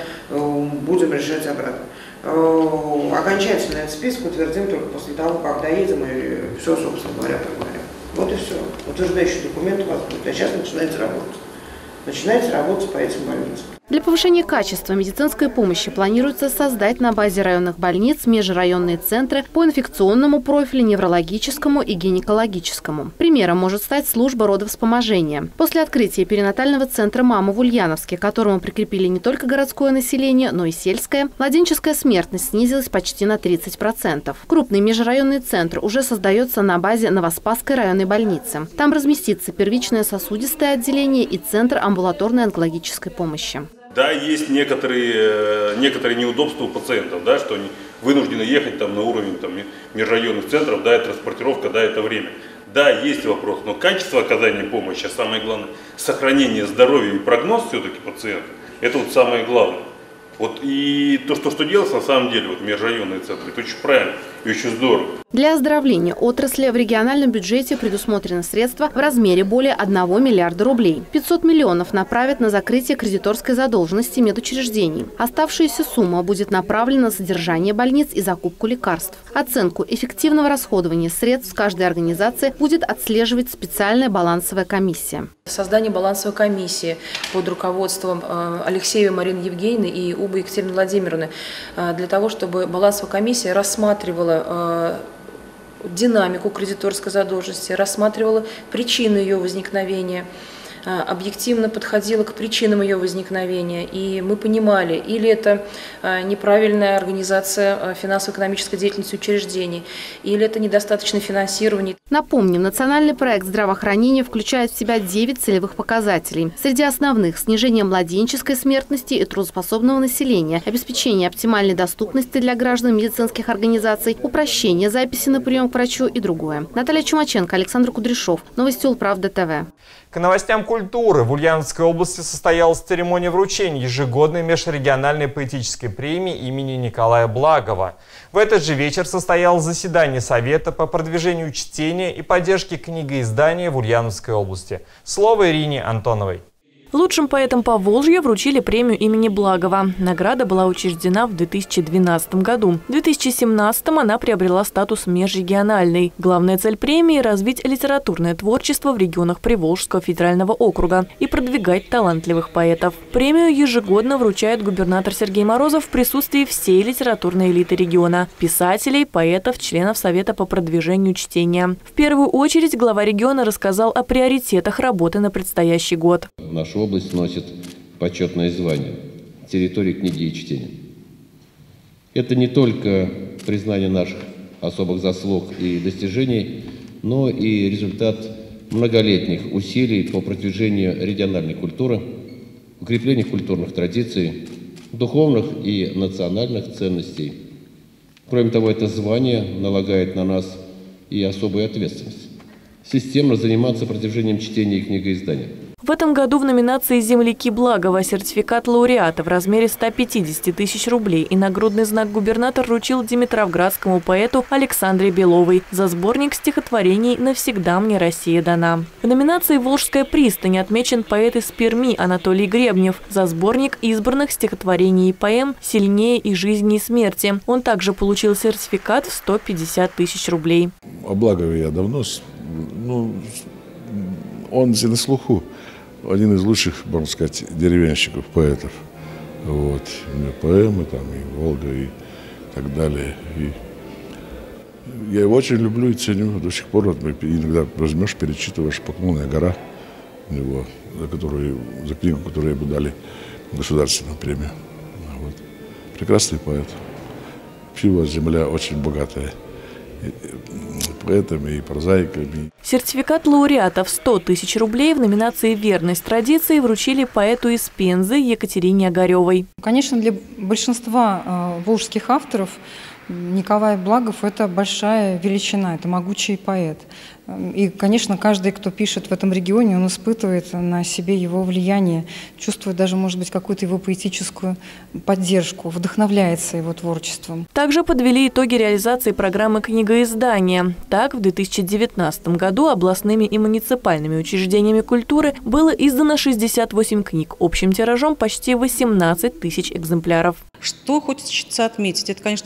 будем решать обратно. Окончательно этот список утвердим только после того, как доедем и все, собственно говоря, проговорим. Вот и все. Утверждающий документ у вас будет, а сейчас начинается работа. Начинается работа по этим больницам. Для повышения качества медицинской помощи планируется создать на базе районных больниц межрайонные центры по инфекционному профилю, неврологическому и гинекологическому. Примером может стать служба родовспоможения. После открытия перинатального центра «Мама» в Ульяновске, к которому прикрепили не только городское население, но и сельское, младенческая смертность снизилась почти на 30%. Крупный межрайонный центр уже создается на базе Новоспасской районной больницы. Там разместится первичное сосудистое отделение и центр амбулаторной онкологической помощи. Да, есть некоторые неудобства у пациентов, да, что они вынуждены ехать там, на уровень там, межрайонных центров, да, и транспортировка, да, это время. Да, есть вопрос, но качество оказания помощи, а самое главное, сохранение здоровья и прогноз все-таки пациента, это вот самое главное. Вот и то, что делается на самом деле, вот межрайонные центры, это очень правильно и очень здорово. Для оздоровления отрасли в региональном бюджете предусмотрены средства в размере более 1 миллиарда рублей. 500 миллионов направят на закрытие кредиторской задолженности медучреждений. Оставшаяся сумма будет направлена на содержание больниц и закупку лекарств. Оценку эффективного расходования средств в каждой организации будет отслеживать специальная балансовая комиссия. Создание балансовой комиссии под руководством Алексеева Марины Евгеньевны и Убы Екатерины Владимировны для того, чтобы балансовая комиссия рассматривала динамику кредиторской задолженности, рассматривала причины ее возникновения, объективно подходила к причинам ее возникновения. И мы понимали, или это неправильная организация финансово-экономической деятельности учреждений, или это недостаточное финансирование. Напомним, национальный проект здравоохранения включает в себя 9 целевых показателей. Среди основных – снижение младенческой смертности и трудоспособного населения, обеспечение оптимальной доступности для граждан медицинских организаций, упрощение записи на прием к врачу и другое. Наталья Чумаченко, Александр Кудряшов. Новости Улправда ТВ. К новостям культуры. В Ульяновской области состоялась церемония вручения ежегодной межрегиональной поэтической премии имени Николая Благова. В этот же вечер состоялось заседание Совета по продвижению чтения и поддержке книгоиздания в Ульяновской области. Слово Ирине Антоновой. Лучшим поэтам Поволжья вручили премию имени Благова. Награда была учреждена в 2012 году. В 2017 она приобрела статус межрегиональной. Главная цель премии – развить литературное творчество в регионах Приволжского федерального округа и продвигать талантливых поэтов. Премию ежегодно вручает губернатор Сергей Морозов в присутствии всей литературной элиты региона – писателей, поэтов, членов Совета по продвижению чтения. В первую очередь глава региона рассказал о приоритетах работы на предстоящий год. Наша область носит почетное звание территории книги и чтения. Это не только признание наших особых заслуг и достижений, но и результат многолетних усилий по продвижению региональной культуры, укреплению культурных традиций, духовных и национальных ценностей. Кроме того, это звание налагает на нас и особую ответственность – системно заниматься продвижением чтения и книгоиздания. В этом году в номинации «Земляки Благова» сертификат лауреата в размере 150 тысяч рублей и нагрудный знак губернатор вручил димитровградскому поэту Александре Беловой за сборник стихотворений «Навсегда мне Россия дана». В номинации «Волжская пристань» отмечен поэт из Перми Анатолий Гребнев за сборник избранных стихотворений и поэм «Сильнее и жизни и смерти». Он также получил сертификат в 150 тысяч рублей. О Благове я давно, он на слуху. Один из лучших, можно сказать, деревенщиков, поэтов. Вот. У меня поэмы, там, и «Волга», и так далее. И я его очень люблю и ценю. До сих пор иногда возьмешь, перечитываешь «Поклонная гора», его, за книгу, которую ему дали государственную премию. Вот. Прекрасный поэт. Его земля очень богатая. Поэтами и прозаиками. Сертификат лауреата в 100 тысяч рублей в номинации «Верность традиции» вручили поэту из Пензы Екатерине Огаревой. Конечно, для большинства волжских авторов Николай Благов – это большая величина, это могучий поэт. И, конечно, каждый, кто пишет в этом регионе, он испытывает на себе его влияние, чувствует даже, может быть, какую-то его поэтическую поддержку, вдохновляется его творчеством. Также подвели итоги реализации программы книгоиздания. Так, в 2019 году областными и муниципальными учреждениями культуры было издано 68 книг, общим тиражом почти 18 тысяч экземпляров. Что хочется отметить, это, конечно, издание,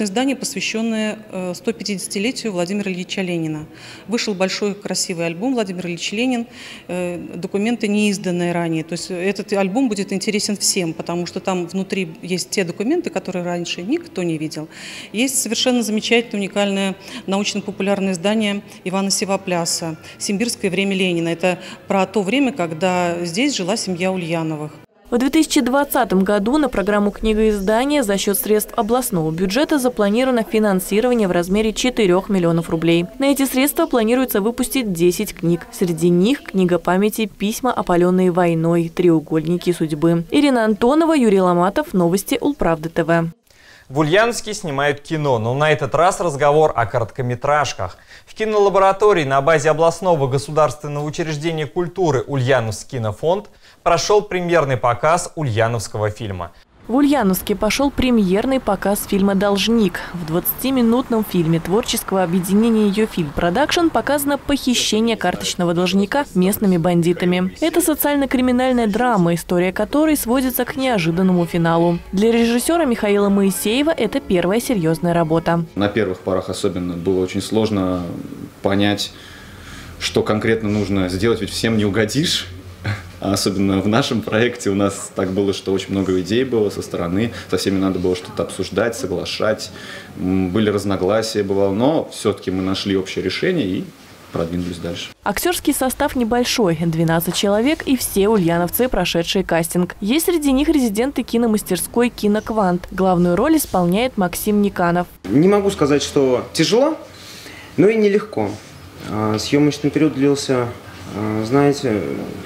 посвященная 150-летию Владимира Ильича Ленина. Вышел большой красивый альбом «Владимир Ильич Ленин», документы, не изданные ранее. То есть этот альбом будет интересен всем, потому что там внутри есть те документы, которые раньше никто не видел. Есть совершенно замечательное, уникальное научно-популярное издание Ивана Сивопляса «Симбирское время Ленина». Это про то время, когда здесь жила семья Ульяновых. В 2020 году на программу книгоиздания за счет средств областного бюджета запланировано финансирование в размере 4 миллионов рублей. На эти средства планируется выпустить 10 книг. Среди них книга памяти «Письма, опаленные войной. Треугольники судьбы». Ирина Антонова, Юрий Ломатов. Новости Улправды ТВ. В Ульяновске снимают кино, но на этот раз разговор о короткометражках. В кинолаборатории на базе областного государственного учреждения культуры «Ульяновский кинофонд» прошел премьерный показ ульяновского фильма. В Ульяновске пошел премьерный показ фильма «Должник». В 20-минутном фильме творческого объединения «Ее фильм Продакшн» показано похищение карточного должника местными бандитами. Это социально-криминальная драма, история которой сводится к неожиданному финалу. Для режиссера Михаила Моисеева это первая серьезная работа. На первых порах особенно было очень сложно понять, что конкретно нужно сделать, ведь всем не угодишь. Особенно в нашем проекте у нас так было, что очень много идей было со стороны, со всеми надо было что-то обсуждать, соглашать, были разногласия, бывало, но все-таки мы нашли общее решение и продвинулись дальше. Актерский состав небольшой, 12 человек и все ульяновцы, прошедшие кастинг. Есть среди них резиденты киномастерской «Киноквант». Главную роль исполняет Максим Никанов. Не могу сказать, что тяжело, но и нелегко. Съемочный период длился, знаете,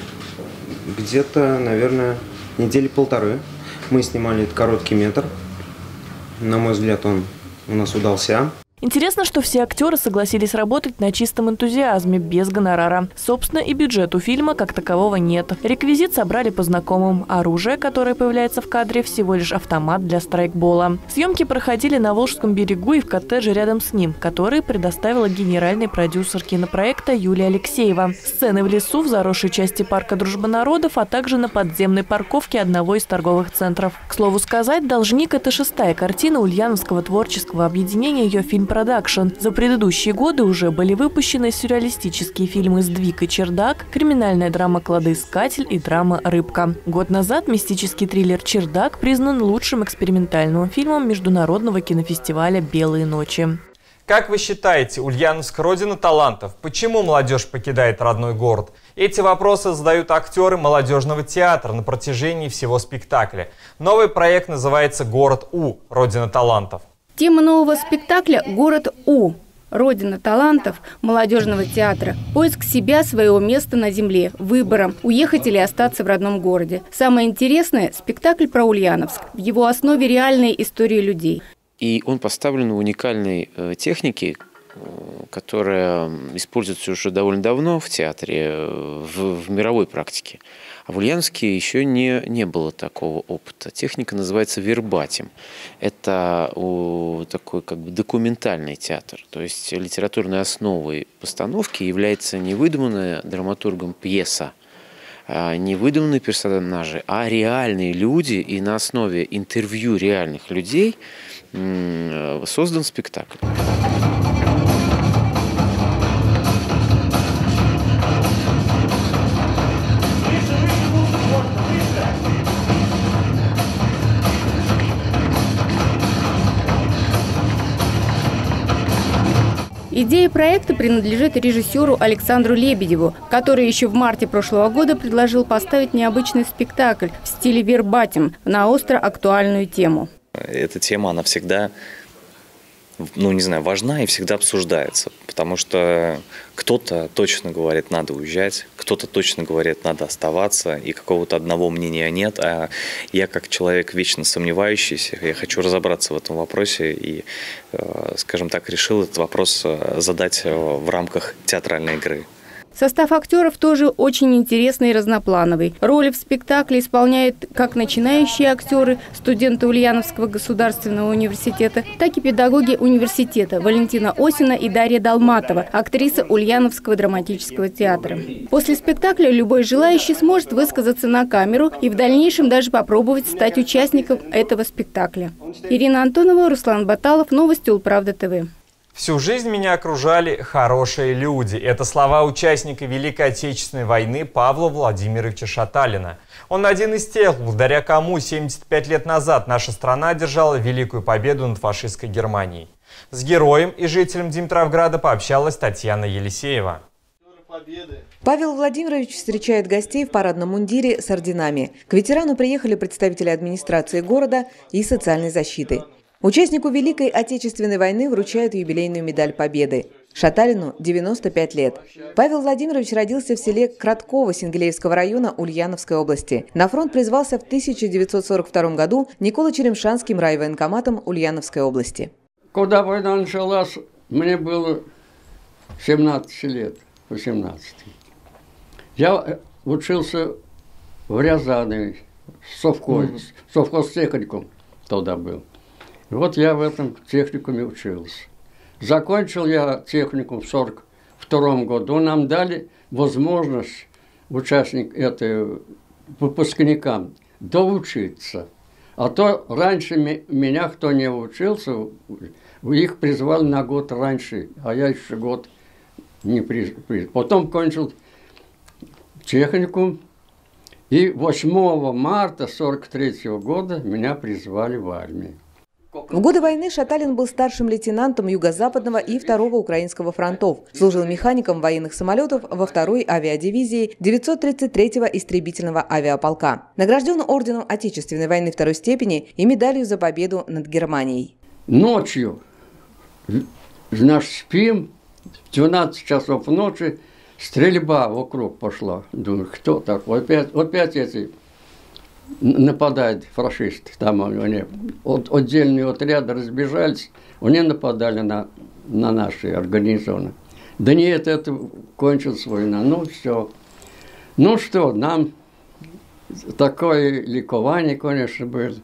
где-то, наверное, недели полторы. Мы снимали этот короткий метр. На мой взгляд, он у нас удался. Интересно, что все актеры согласились работать на чистом энтузиазме, без гонорара. Собственно, и бюджета у фильма как такового нет. Реквизит собрали по знакомым. Оружие, которое появляется в кадре, всего лишь автомат для страйкбола. Съемки проходили на Волжском берегу и в коттедже рядом с ним, который предоставила генеральный продюсер кинопроекта Юлия Алексеева. Сцены в лесу, в заросшей части парка Дружбы народов, а также на подземной парковке одного из торговых центров. К слову сказать, «Должник» – это 6-я картина ульяновского творческого объединения «Ее фильм Продакшн». За предыдущие годы уже были выпущены сюрреалистические фильмы «Сдвиг и чердак», криминальная драма «Кладоискатель» и драма «Рыбка». Год назад мистический триллер «Чердак» признан лучшим экспериментальным фильмом международного кинофестиваля «Белые ночи». Как вы считаете, Ульяновск – родина талантов? Почему молодежь покидает родной город? Эти вопросы задают актеры молодежного театра на протяжении всего спектакля. Новый проект называется «Город У. Родина талантов». Тема нового спектакля «Город У. Родина талантов» молодежного театра. Поиск себя, своего места на земле, выбором, уехать или остаться в родном городе. Самое интересное – спектакль про Ульяновск. В его основе реальные истории людей. И он поставлен в уникальной технике, которая используется уже довольно давно в театре, в мировой практике. А в Ульяновске еще не было такого опыта. Техника называется вербатим. Это такой как бы документальный театр. То есть литературной основой постановки является не выдуманная драматургом пьеса, не выдуманные персонажи, а реальные люди. И на основе интервью реальных людей создан спектакль. Идея проекта принадлежит режиссеру Александру Лебедеву, который еще в марте прошлого года предложил поставить необычный спектакль в стиле вербатим на остро актуальную тему. Эта тема, она всегда, важна и всегда обсуждается, потому что кто-то точно говорит, надо уезжать, кто-то точно говорит, надо оставаться, и какого-то одного мнения нет, а я как человек вечно сомневающийся, я хочу разобраться в этом вопросе и, скажем так, решил этот вопрос задать в рамках театральной игры. Состав актеров тоже очень интересный и разноплановый. Роли в спектакле исполняют как начинающие актеры, студенты Ульяновского государственного университета, так и педагоги университета Валентина Осина и Дарья Долматова, актриса Ульяновского драматического театра. После спектакля любой желающий сможет высказаться на камеру и в дальнейшем даже попробовать стать участником этого спектакля. Ирина Антонова, Руслан Баталов, новости Улправда ТВ. Всю жизнь меня окружали хорошие люди. Это слова участника Великой Отечественной войны Павла Владимировича Шаталина. Он один из тех, благодаря кому 75 лет назад наша страна одержала великую победу над фашистской Германией. С героем и жителем Димитровграда пообщалась Татьяна Елисеева. Павел Владимирович встречает гостей в парадном мундире с орденами. К ветерану приехали представители администрации города и социальной защиты. Участнику Великой Отечественной войны вручают юбилейную медаль Победы. Шаталину 95 лет. Павел Владимирович родился в селе Кратково Сенгелеевского района Ульяновской области. На фронт призвался в 1942 году Николо-Черемшанским райвоенкоматом Ульяновской области. Когда война началась, мне было 17 лет, 18. Я учился в Рязани, совхозтехникум тогда был. И вот я в этом техникуме учился. Закончил я техникум в 1942 году. Нам дали возможность выпускникам доучиться. А то раньше меня, кто не учился, их призвали на год раньше, а я еще год не призвал. Потом кончил техникум, и 8 марта 1943 года меня призвали в армию. В годы войны Шаталин был старшим лейтенантом Юго-Западного и Второго Украинского фронтов. Служил механиком военных самолетов во 2-й авиадивизии 933-го истребительного авиаполка. Награжден орденом Отечественной войны 2-й степени и медалью за победу над Германией. Ночью, спим, в 12 часов ночи стрельба вокруг пошла. Думаю, кто такой? Опять эти... нападают фашисты, там они отдельные отряды разбежались, они нападали на наши организованные. Да нет, это кончилась война, ну все. Ну что, нам такое ликование, конечно, было.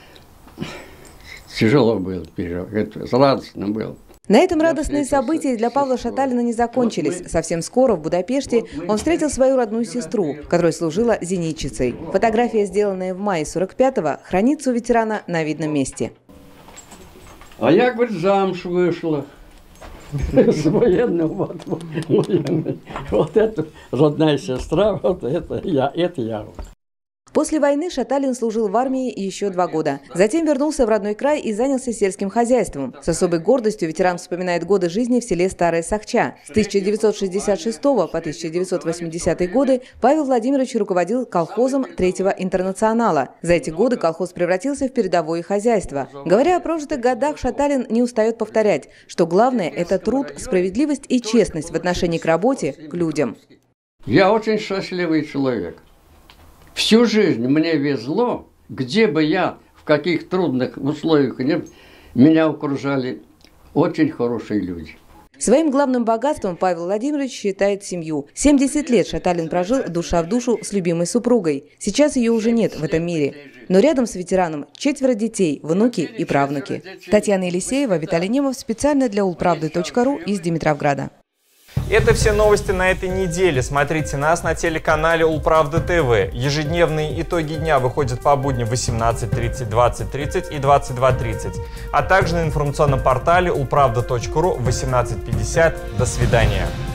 Тяжело было, это радостно было. На этом радостные события для Павла Шаталина не закончились. Совсем скоро в Будапеште он встретил свою родную сестру, которая служила зенитчицей. Фотография, сделанная в мае 45-го, хранится у ветерана на видном месте. А я, говорит, замуж вышла. С военного. Вот это родная сестра, вот это я. После войны Шаталин служил в армии еще 2 года. Затем вернулся в родной край и занялся сельским хозяйством. С особой гордостью ветеран вспоминает годы жизни в селе Старая Сахча. С 1966 по 1980 годы Павел Владимирович руководил колхозом 3-го интернационала. За эти годы колхоз превратился в передовое хозяйство. Говоря о прожитых годах, Шаталин не устает повторять, что главное – это труд, справедливость и честность в отношении к работе, к людям. Я очень счастливый человек. Всю жизнь мне везло, где бы я, в каких трудных условиях не был, меня окружали очень хорошие люди. Своим главным богатством Павел Владимирович считает семью. 70 лет Шаталин прожил душа в душу с любимой супругой. Сейчас ее уже нет в этом мире. Но рядом с ветераном 4 детей, внуки и правнуки. Татьяна Елисеева, Виталий Немов, специально для Улправды.ру из Димитровграда. Это все новости на этой неделе. Смотрите нас на телеканале Улправда ТВ. Ежедневные итоги дня выходят по будням в 18:30, 20:30 и 22:30. А также на информационном портале ulpravda.ru в 18:50. До свидания.